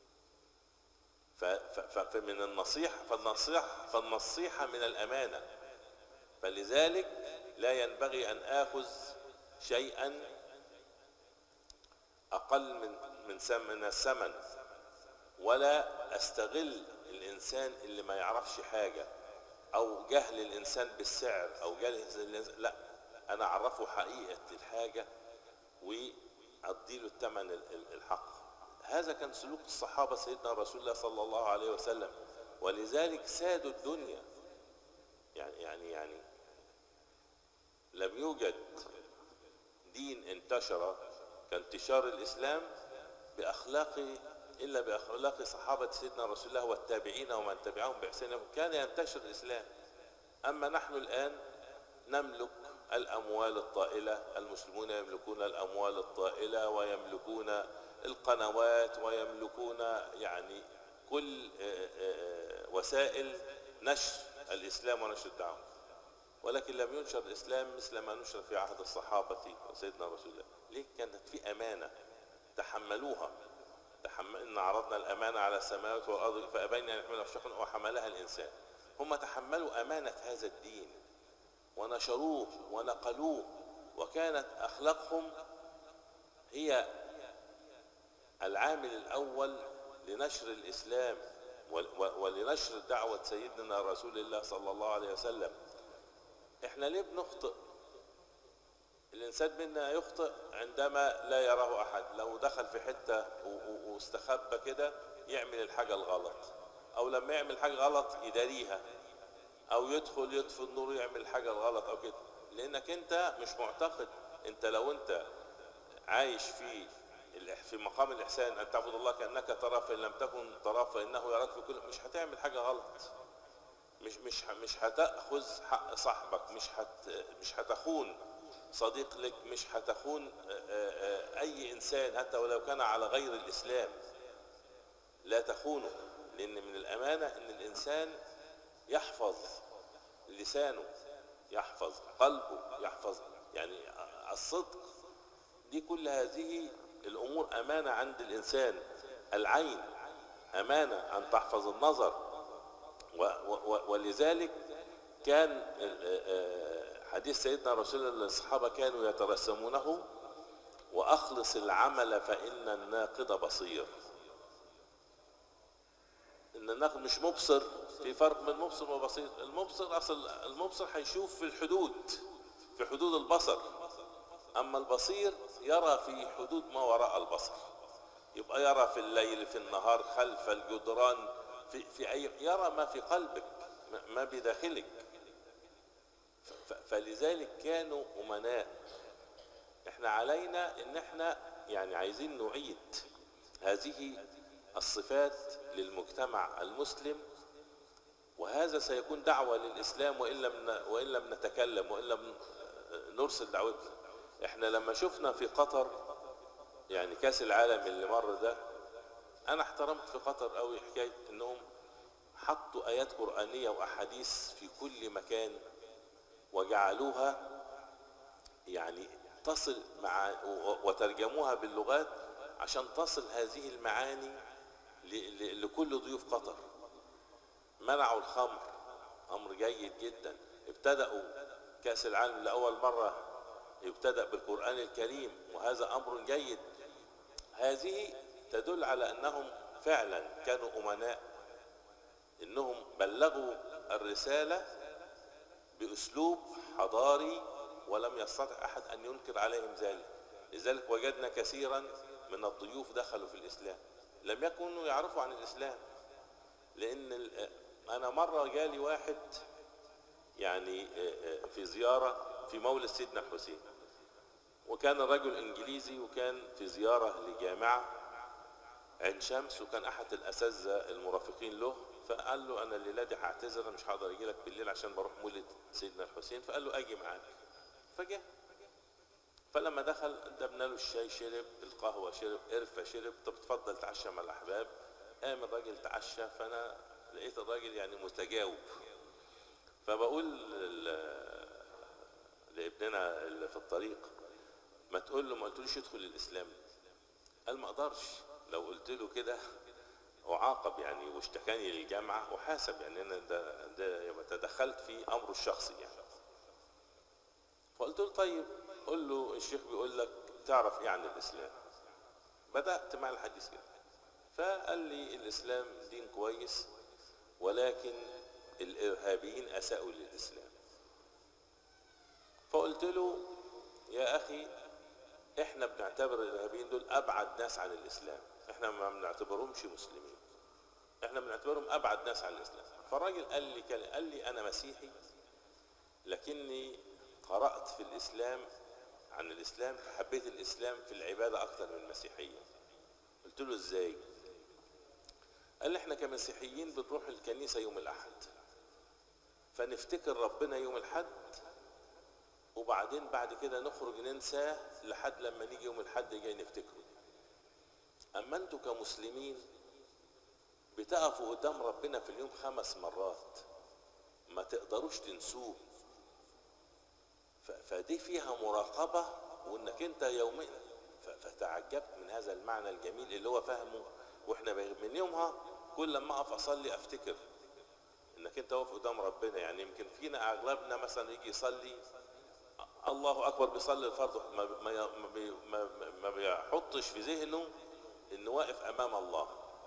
فمن فالنصيحة من الأمانة. فلذلك لا ينبغي أن آخذ شيئا أقل من الثمن، ولا أستغل الإنسان اللي ما يعرفش حاجة، أو جهل الإنسان بالسعر، أو جهل الإنسان، لا، أنا أعرفه حقيقة الحاجة وأديله الثمن الحق. هذا كان سلوك الصحابة سيدنا رسول الله صلى الله عليه وسلم، ولذلك سادوا الدنيا. يعني لم يوجد دين انتشر كانتشار الإسلام إلا بأخلاق صحابة سيدنا رسول الله والتابعين ومن تبعهم بإحسان كان ينتشر الإسلام. أما نحن الآن نملك الأموال الطائلة، المسلمون يملكون الأموال الطائلة ويملكون القنوات ويملكون يعني كل وسائل نشر الإسلام ونشر الدعوة، ولكن لم ينشر الإسلام مثل ما نشر في عهد الصحابة وسيدنا رسول الله. ليه؟ كانت في أمانة تحملوها. إن عرضنا الأمانة على السماوات والأرض فأبين أن يحملها وأشفقن وحملها الإنسان. هم تحملوا أمانة هذا الدين ونشروه ونقلوه، وكانت أخلاقهم هي العامل الأول لنشر الإسلام ولنشر دعوة سيدنا رسول الله صلى الله عليه وسلم. احنا ليه بنخطئ؟ الإنسان منا يخطئ عندما لا يراه أحد. لو دخل في حتة واستخبى كده يعمل الحاجة الغلط، أو لما يعمل حاجة غلط يداريها، أو يدخل يطفي النور يعمل حاجة الغلط أو كده، لأنك أنت مش معتقد. أنت لو أنت عايش في مقام الإحسان أن تعبد الله كأنك تراه فإن لم تكن تراه فإنه يراك في كل، مش هتعمل حاجة غلط. مش هتأخذ حق صاحبك، مش هتخون صديق لك، مش هتخون أي إنسان حتى ولو كان على غير الإسلام، لا تخونه. لأن من الأمانة أن الإنسان يحفظ لسانه، يحفظ قلبه، يحفظ يعني الصدق. دي كل هذه الأمور أمانة عند الإنسان. العين أمانة أن تحفظ النظر، ولذلك كان حديث سيدنا رسول الله الصحابة كانوا يترسمونه: وأخلص العمل فإن الناقد بصير. إن الناقد مش مبصر، في فرق بين مبصر وبصير. المبصر أصل المبصر هيشوف في حدود البصر، أما البصير يرى في حدود ما وراء البصر. يبقى يرى في الليل، في النهار، خلف الجدران، في أي، يرى ما في قلبك، ما بداخلك. فلذلك كانوا أمناء. احنا علينا ان احنا يعني عايزين نعيد هذه الصفات للمجتمع المسلم، وهذا سيكون دعوة للإسلام وإن لم نتكلم وإن لم نرسل دعوتنا. احنا لما شفنا في قطر يعني كاس العالم اللي مر ده، انا احترمت في قطر قوي حكاية انهم حطوا آيات قرآنية وأحاديث في كل مكان وجعلوها يعني تصل وترجموها باللغات عشان تصل هذه المعاني لكل ضيوف قطر. منعوا الخمر، أمر جيد جدا. ابتدأوا كأس العالم لأول مرة يبتدأ بالقرآن الكريم، وهذا أمر جيد. هذه تدل على أنهم فعلا كانوا أمناء، إنهم بلغوا الرسالة بأسلوب حضاري ولم يستطع أحد أن ينكر عليهم ذلك. لذلك وجدنا كثيرا من الضيوف دخلوا في الإسلام لم يكونوا يعرفوا عن الإسلام. لأن أنا مرة جالي واحد يعني في زيارة في مولد سيدنا الحسين، وكان الرجل إنجليزي، وكان في زيارة لجامعة عين شمس، وكان أحد الأساتذة المرافقين له، فقال له أنا الليلة دي هعتذر، مش هقدر أجي لك بالليل عشان بروح مولد سيدنا الحسين. فقال له أجي معاك، فجاء. فلما دخل قدمنا له الشاي شرب، القهوة شرب، قرفة شرب. طب اتفضل تعشى مع الأحباب. قام الراجل تعشى، فأنا لقيت الراجل يعني متجاوب. فبقول لابننا اللي في الطريق: ما تقول له، ما قلتلوش يدخل الإسلام. قال ما أقدرش، لو قلت له كده أعاقب يعني، واشتكاني للجامعة وحاسب يعني، أنا ده تدخلت في أمره الشخصي يعني. فقلت له طيب قل له الشيخ بيقول لك تعرف إيه عن الإسلام. بدأت مع الحديث كده، فقال لي الإسلام دين كويس، ولكن الإرهابيين أساءوا للإسلام. فقلت له يا أخي إحنا بنعتبر الإرهابيين دول أبعد ناس عن الإسلام، إحنا ما بنعتبرهمش مسلمين، إحنا بنعتبرهم أبعد ناس عن الإسلام. فالراجل قال لي أنا مسيحي، لكني قرأت في الإسلام عن الإسلام، حبيت الإسلام في العبادة أكثر من المسيحية. قلت له إزاي؟ قال لي إحنا كمسيحيين بنروح الكنيسة يوم الأحد، فنفتكر ربنا يوم الأحد وبعدين بعد كده نخرج ننساه لحد لما نيجي يوم الحد جاي نفتكره. اما انتوا كمسلمين بتقفوا قدام ربنا في اليوم 5 مرات ما تقدروش تنسوه، فدي فيها مراقبة، وانك انت يوميا فتعجبت من هذا المعنى الجميل اللي هو فهمه. واحنا من يومها كل لما اقف اصلي افتكر انك انت واقف قدام ربنا. يعني يمكن فينا اغلبنا مثلا يجي يصلي الله اكبر بيصلي الفرض ما بيحطش في ذهنه انه واقف امام الله.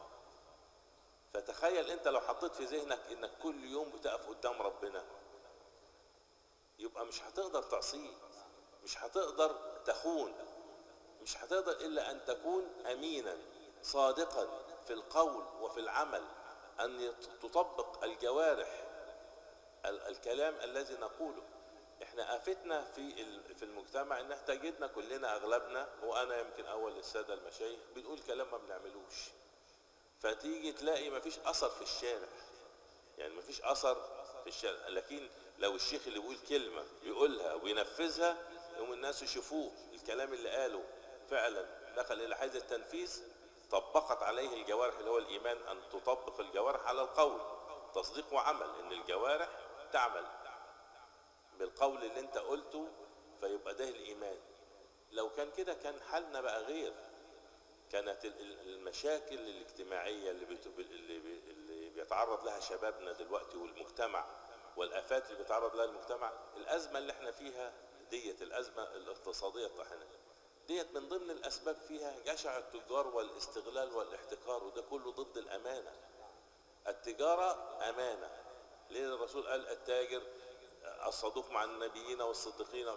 فتخيل انت لو حطيت في ذهنك انك كل يوم بتقف قدام ربنا، يبقى مش هتقدر تعصيه، مش هتقدر تخون، مش هتقدر الا ان تكون امينا صادقا في القول وفي العمل، ان تطبق الجوارح الكلام الذي نقوله. احنا آفتنا في المجتمع ان تجدنا كلنا اغلبنا، وانا يمكن اول الساده المشايخ، بنقول كلام ما بنعملوش. فتيجي تلاقي مفيش اثر في الشارع، يعني مفيش اثر في الشارع. لكن لو الشيخ اللي بيقول كلمه يقولها وينفذها، يوم الناس يشوفوه الكلام اللي قاله فعلا دخل الى حيز التنفيذ، طبقت عليه الجوارح اللي هو الايمان، ان تطبق الجوارح على القول، تصديق وعمل، ان الجوارح تعمل بالقول اللي انت قلته، فيبقى ده الايمان. لو كان كده كان حالنا بقى غير. كانت المشاكل الاجتماعيه اللي بيتعرض لها شبابنا دلوقتي والمجتمع، والافات اللي بيتعرض لها المجتمع، الازمه اللي احنا فيها ديت، الازمه الاقتصاديه الطاحنه ديت، من ضمن الاسباب فيها جشع التجار والاستغلال والاحتكار، وده كله ضد الامانه. التجاره امانه. ليه الرسول قال التاجر الصدوق مع النبيين والصديقين؟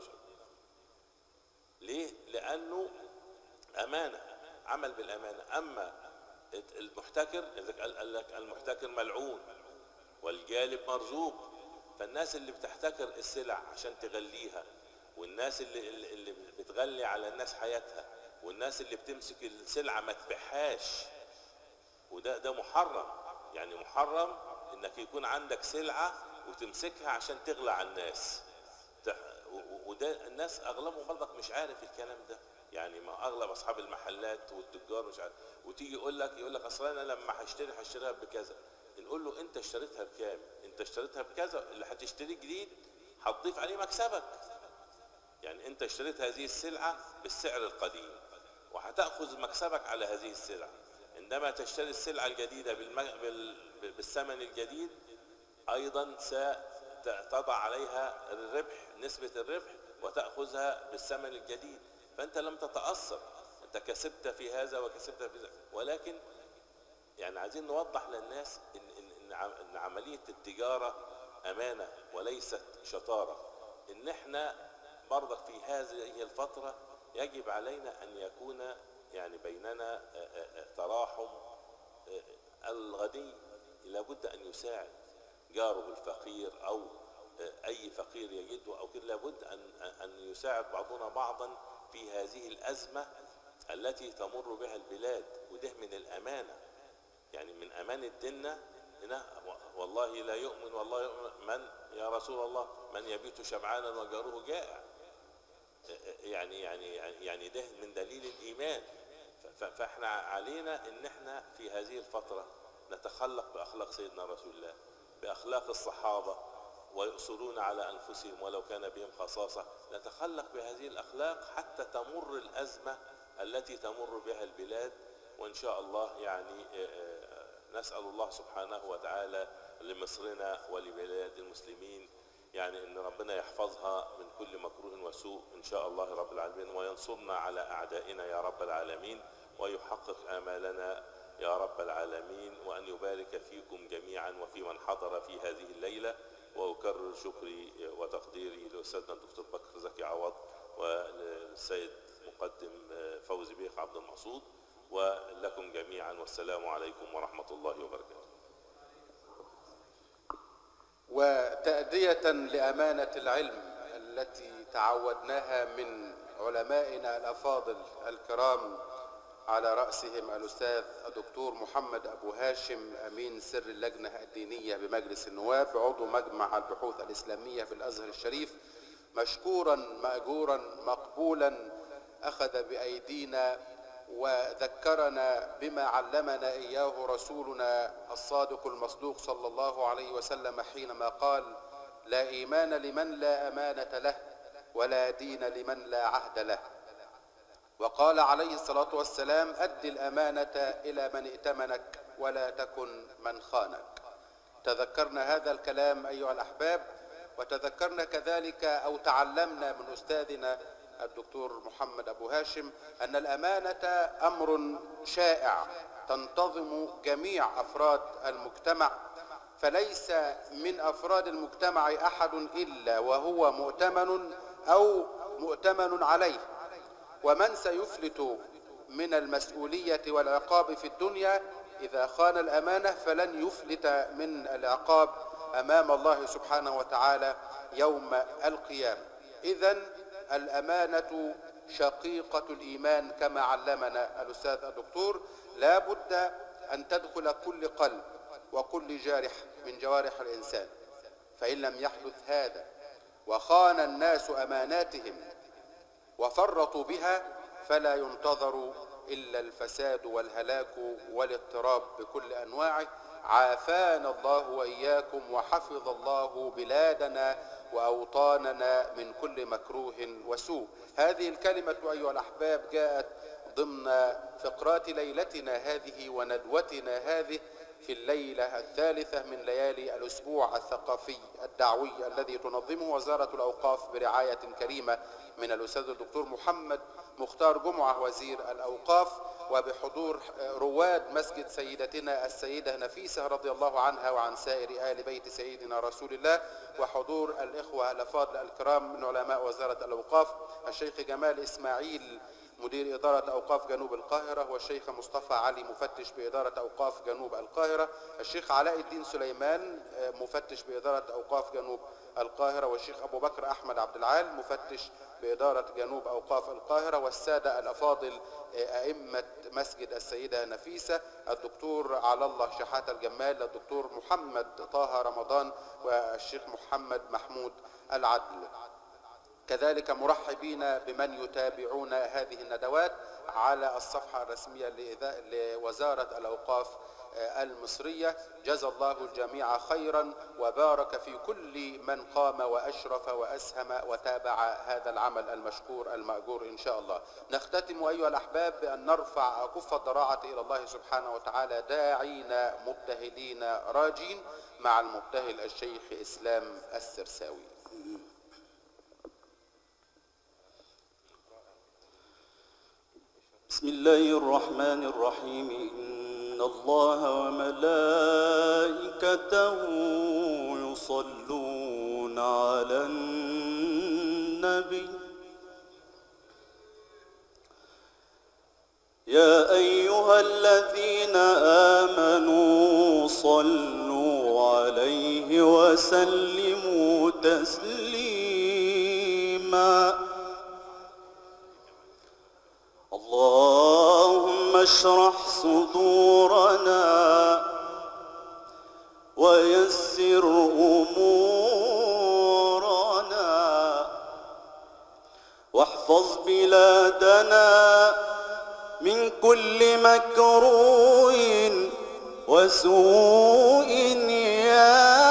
ليه؟ لانه امانه، عمل بالامانه. اما المحتكر، قال لك المحتكر ملعون والجالب مرزوق. فالناس اللي بتحتكر السلع عشان تغليها، والناس اللي بتغلي على الناس حياتها، والناس اللي بتمسك السلعه ما تبيعهاش، وده محرم. يعني محرم انك يكون عندك سلعه وتمسكها عشان تغلى على الناس. وده الناس اغلبهم برضك مش عارف الكلام ده. يعني ما اغلب اصحاب المحلات والتجار مش عارف. وتيجي يقول لك اصل انا لما هشتريها بكذا. نقول له انت اشتريتها بكام؟ انت اشتريتها بكذا، اللي هتشتريه جديد هتضيف عليه مكسبك. يعني انت اشتريت هذه السلعه بالسعر القديم وهتاخذ مكسبك على هذه السلعه. عندما تشتري السلعه الجديده بالثمن الجديد، ايضا ستضع عليها الربح، نسبه الربح، وتاخذها بالثمن الجديد. فانت لم تتاثر، انت كسبت في هذا وكسبت في ذاك. ولكن يعني عايزين نوضح للناس ان عمليه التجاره امانه وليست شطاره. ان احنا برضك في هذه الفتره يجب علينا ان يكون يعني بيننا تراحم. الغني لابد ان يساعد جاره الفقير، او اي فقير يجده او كده، لابد ان يساعد بعضنا بعضا في هذه الازمه التي تمر بها البلاد. وده من الامانه، يعني من امانه ديننا. والله لا يؤمن، والله يؤمن من يا رسول الله من يبيت شبعانا وجاره جائع. يعني ده من دليل الايمان. فاحنا علينا ان احنا في هذه الفتره نتخلق باخلاق سيدنا رسول الله، باخلاق الصحابه، ويؤثرون على انفسهم ولو كان بهم خصاصه. نتخلق بهذه الاخلاق حتى تمر الازمه التي تمر بها البلاد. وان شاء الله يعني نسال الله سبحانه وتعالى لمصرنا ولبلاد المسلمين يعني ان ربنا يحفظها من كل مكروه وسوء ان شاء الله رب العالمين، وينصرنا على اعدائنا يا رب العالمين، ويحقق امالنا يا رب العالمين، وان يبارك فيكم جميعا وفي من حضر في هذه الليله. واكرر شكري وتقديري لاستاذنا الدكتور بكر زكي عوض، والسيد مقدم فوزي بيخ عبد المقصود، ولكم جميعا، والسلام عليكم ورحمه الله وبركاته.
وتأدية لأمانة العلم التي تعودناها من علمائنا الأفاضل الكرام، على رأسهم الأستاذ الدكتور محمد أبو هاشم أمين سر اللجنة الدينية بمجلس النواب، عضو مجمع البحوث الإسلامية في الأزهر الشريف، مشكورا مأجورا مقبولا أخذ بأيدينا وذكرنا بما علمنا إياه رسولنا الصادق المصدوق صلى الله عليه وسلم حينما قال: لا إيمان لمن لا أمانة له، ولا دين لمن لا عهد له. وقال عليه الصلاة والسلام: أد الأمانة إلى من ائتمنك ولا تكن من خانك. تذكرنا هذا الكلام أيها الأحباب، وتذكرنا كذلك أو تعلمنا من أستاذنا الدكتور محمد أبو هاشم أن الأمانة أمر شائع تنتظم جميع أفراد المجتمع، فليس من أفراد المجتمع أحد إلا وهو مؤتمن أو مؤتمن عليه. ومن سيفلت من المسؤولية والعقاب في الدنيا إذا خان الأمانة فلن يفلت من العقاب أمام الله سبحانه وتعالى يوم القيامة. إذن الأمانة شقيقة الإيمان كما علمنا الأستاذ الدكتور. لا بد أن تدخل كل قلب وكل جارح من جوارح الإنسان، فإن لم يحدث هذا وخان الناس أماناتهم وفرطوا بها فلا ينتظر إلا الفساد والهلاك والاضطراب بكل أنواعه. عافانا الله وإياكم وحفظ الله بلادنا وأوطاننا من كل مكروه وسوء. هذه الكلمة أيها الأحباب جاءت ضمن فقرات ليلتنا هذه وندوتنا هذه في الليلة الثالثة من ليالي الأسبوع الثقافي الدعوي الذي تنظمه وزارة الأوقاف برعاية كريمة من الأستاذ الدكتور محمد مختار جمعة وزير الأوقاف، وبحضور رواد مسجد سيدتنا السيدة نفيسة رضي الله عنها وعن سائر آل بيت سيدنا رسول الله، وحضور الإخوة الأفاضل الكرام من علماء وزارة الأوقاف: الشيخ جمال إسماعيل مدير إدارة أوقاف جنوب القاهرة، والشيخ مصطفى علي مفتش بإدارة أوقاف جنوب القاهرة، الشيخ علاء الدين سليمان مفتش بإدارة أوقاف جنوب القاهرة، والشيخ أبو بكر أحمد عبد العال مفتش بإدارة جنوب أوقاف القاهرة، والسادة الأفاضل أئمة مسجد السيدة نفيسة: الدكتور على الله شحاتة الجمال، الدكتور محمد طه رمضان، والشيخ محمد محمود العدل. كذلك مرحبين بمن يتابعون هذه الندوات على الصفحة الرسمية لوزارة الأوقاف المصرية. جزى الله الجميع خيرا وبارك في كل من قام وأشرف وأسهم وتابع هذا العمل المشكور المأجور إن شاء الله. نختتم أيها الأحباب بأن نرفع أكف الضراعة إلى الله سبحانه وتعالى داعين مبتهلين راجين مع المبتهل الشيخ إسلام السرساوي.
بسم الله الرحمن الرحيم. إن الله وملائكته يصلون على النبي يا أيها الذين آمنوا صلوا عليه وسلموا تسليما. اللهم اشرح صدورنا ويسر أمورنا واحفظ بلادنا من كل مكروه وسوء يا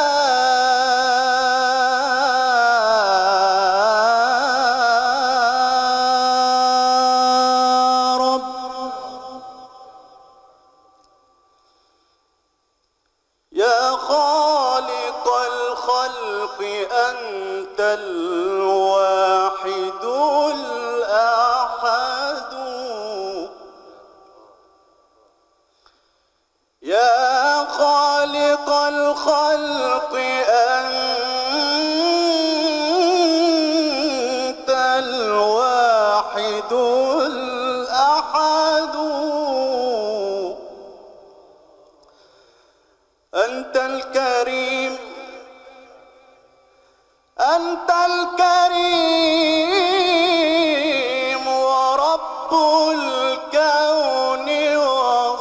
أنت الواحد الأحد يا خالق الخلق أنت الواحد الأحد أنت الكريم أنت الكريم ورب الكون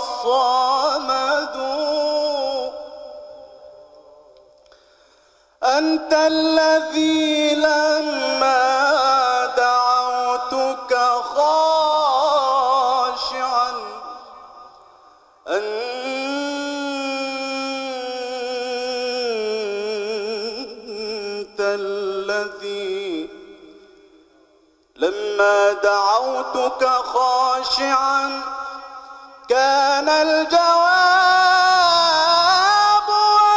والصمد أنت الذي لما دعوتك خاشعا أنت الذي لما دعوتك خاشعا كان الجواب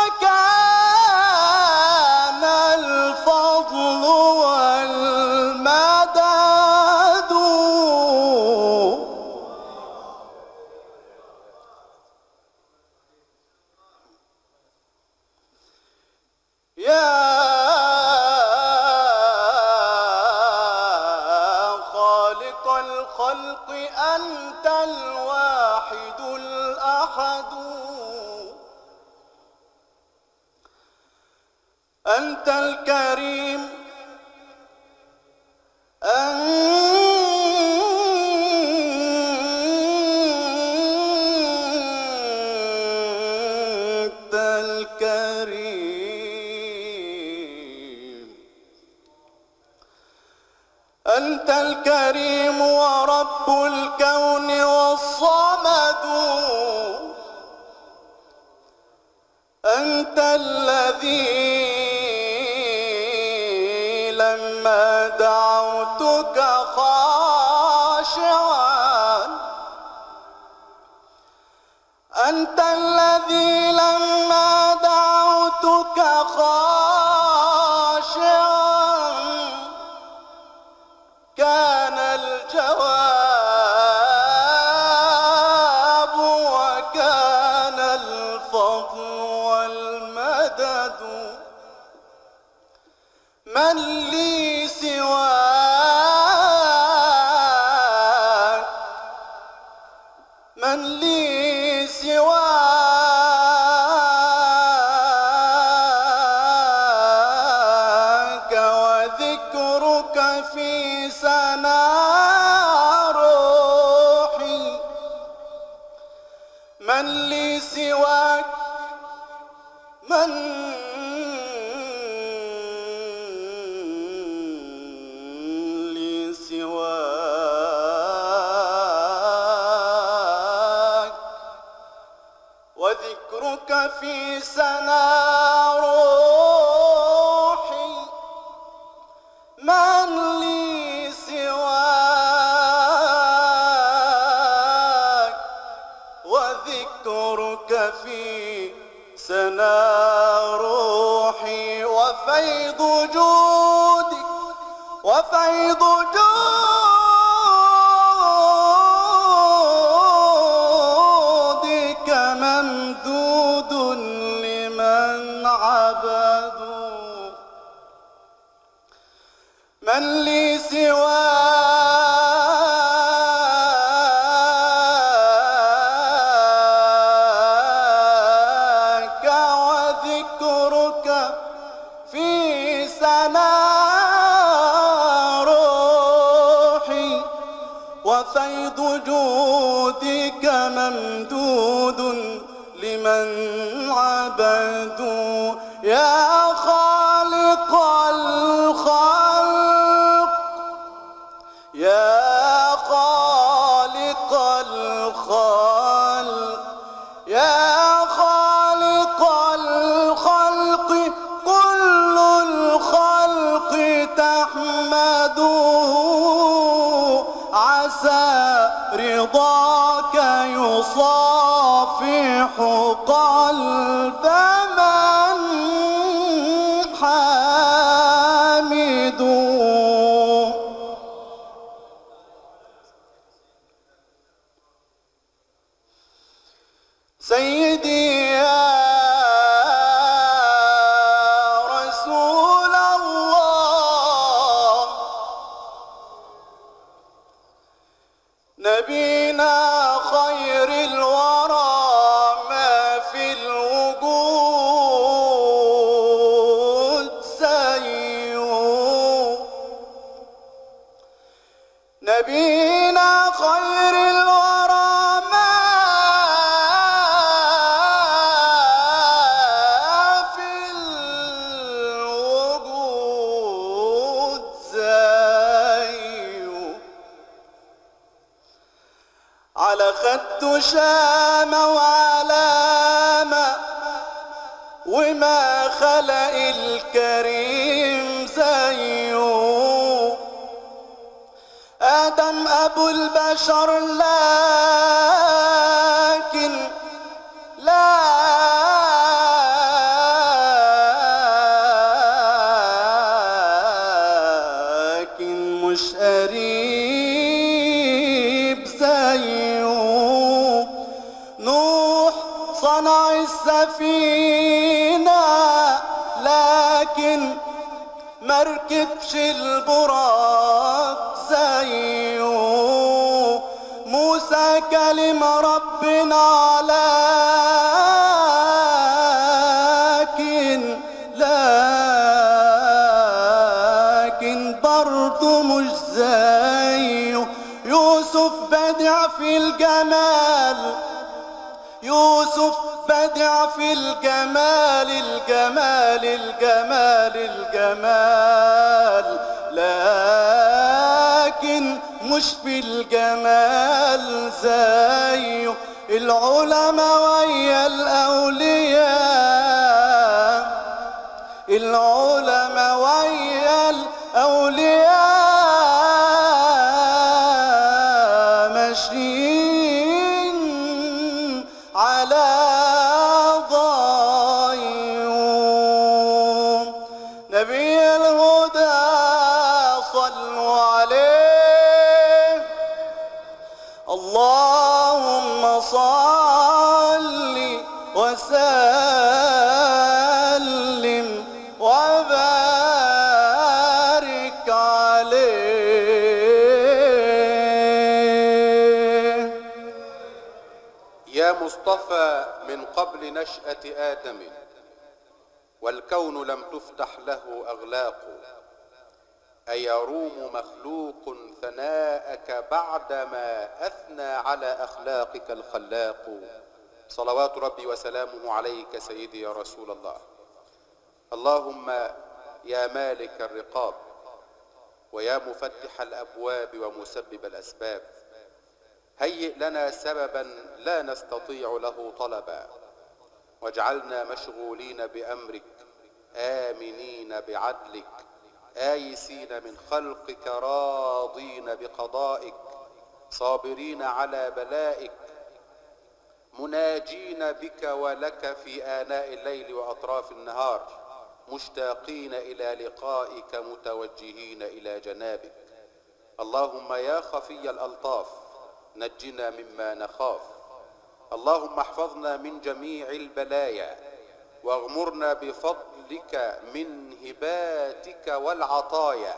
وكان الفضل والمدد يا خالق الخلق أنت الواحد الأحد أنت الكريم أنت الكريم أنت الكريم ورب الكون والصمد أنت الذي لما دعوتك خاشعا أنت الذي لما دعوتك خاشعا كان الجواب وكان الفضل والمدد من لي سواك من لي سواك وذكرك في سنا روحي من لي سواك من لي سواك وذكرك في سنا روحي من لي سواك وذكرك في سنا روحي وفيض جودك وفيض جودك ممدود لمن عبدوا من لي سواك وذكرك في سنا روحي وفيض جودك ممدود لمن عبدوا يا خالق الخلق يا خالق الخلق يا خالق الخلق كل الخلق تحمده عسى رضاك يصافح قلب من حامد سيدي يا رسول الله نبينا خير الورى ما في الوجود له شامة وعلامة وما خلق الكريم زيه. آدم أبو البشر لكن مش قريب زيه. نوح صنع السفينة لكن مركبش البراق زيه. موسى كلم ربنا لكن برضه مش زيه. يوسف بدع في الجمال، يوسف بدع في الجمال، الجمال لكن مش في الجمال زيه. العلماء ويا الأولياء، العلماء ويا الأولياء ماشيين على ضيوم. نبي الهدى صلوا عليه، اللهم صل وسلم وبارك عليه.
يا مصطفى من قبل نشأة آدم والكون لم تفتح له أغلاق، أيروم مخلوق ثناءك بعدما أثنى على أخلاقك الخلاق. صلوات ربي وسلامه عليك سيدي يا رسول الله. اللهم يا مالك الرقاب ويا مفتح الأبواب ومسبب الأسباب، هيئ لنا سببا لا نستطيع له طلبا، واجعلنا مشغولين بأمرك آمنين بعدلك، آيسين من خلقك راضين بقضائك، صابرين على بلائك، مناجين بك ولك في آناء الليل وأطراف النهار، مشتاقين إلى لقائك متوجهين إلى جنابك. اللهم يا خفي الألطاف نجنا مما نخاف. اللهم احفظنا من جميع البلايا واغمرنا بفضلك من هباتك والعطايا،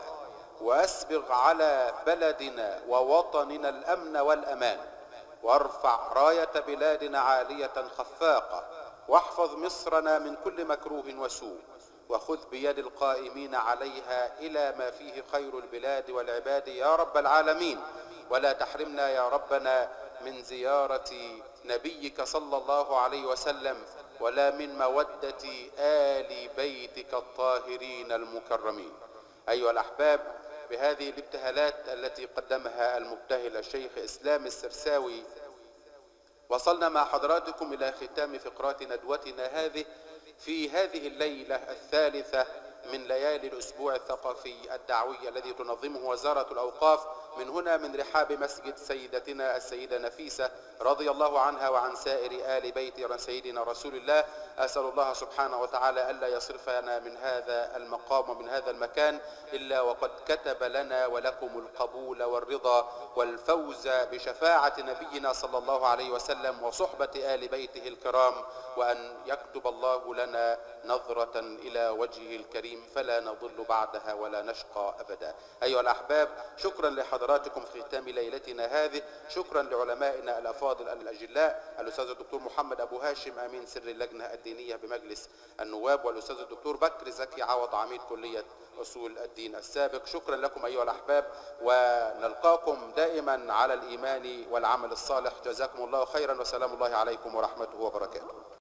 وأسبغ على بلدنا ووطننا الأمن والأمان، وارفع راية بلادنا عالية خفاقة، واحفظ مصرنا من كل مكروه وسوء، وخذ بيد القائمين عليها إلى ما فيه خير البلاد والعباد يا رب العالمين. ولا تحرمنا يا ربنا من زيارة نبيك صلى الله عليه وسلم، ولا من مودة آل بيتك الطاهرين المكرمين. أيها الأحباب، بهذه الابتهالات التي قدمها المبتهل الشيخ إسلام السرساوي وصلنا مع حضراتكم إلى ختام فقرات ندوتنا هذه في هذه الليلة الثالثة من ليالي الأسبوع الثقافي الدعوي الذي تنظمه وزارة الأوقاف من هنا من رحاب مسجد سيدتنا السيدة نفيسة رضي الله عنها وعن سائر آل بيت سيدنا رسول الله. أسأل الله سبحانه وتعالى ألا يصرفنا من هذا المقام ومن هذا المكان إلا وقد كتب لنا ولكم القبول والرضا والفوز بشفاعة نبينا صلى الله عليه وسلم وصحبة آل بيته الكرام، وأن يكتب الله لنا نظرة إلى وجهه الكريم فلا نضل بعدها ولا نشقى أبدا. أيها الأحباب، شكرا لحضراتكم في ختام ليلتنا هذه، شكرا لعلمائنا الأفاضل الأجلاء الأستاذ الدكتور محمد أبو هاشم أمين سر اللجنة الدينية بمجلس النواب، والأستاذ الدكتور بكر زكي عوض عميد كلية أصول الدين السابق. شكرا لكم أيها الأحباب، ونلقاكم دائما على الإيمان والعمل الصالح. جزاكم الله خيرا، وسلام الله عليكم ورحمته وبركاته.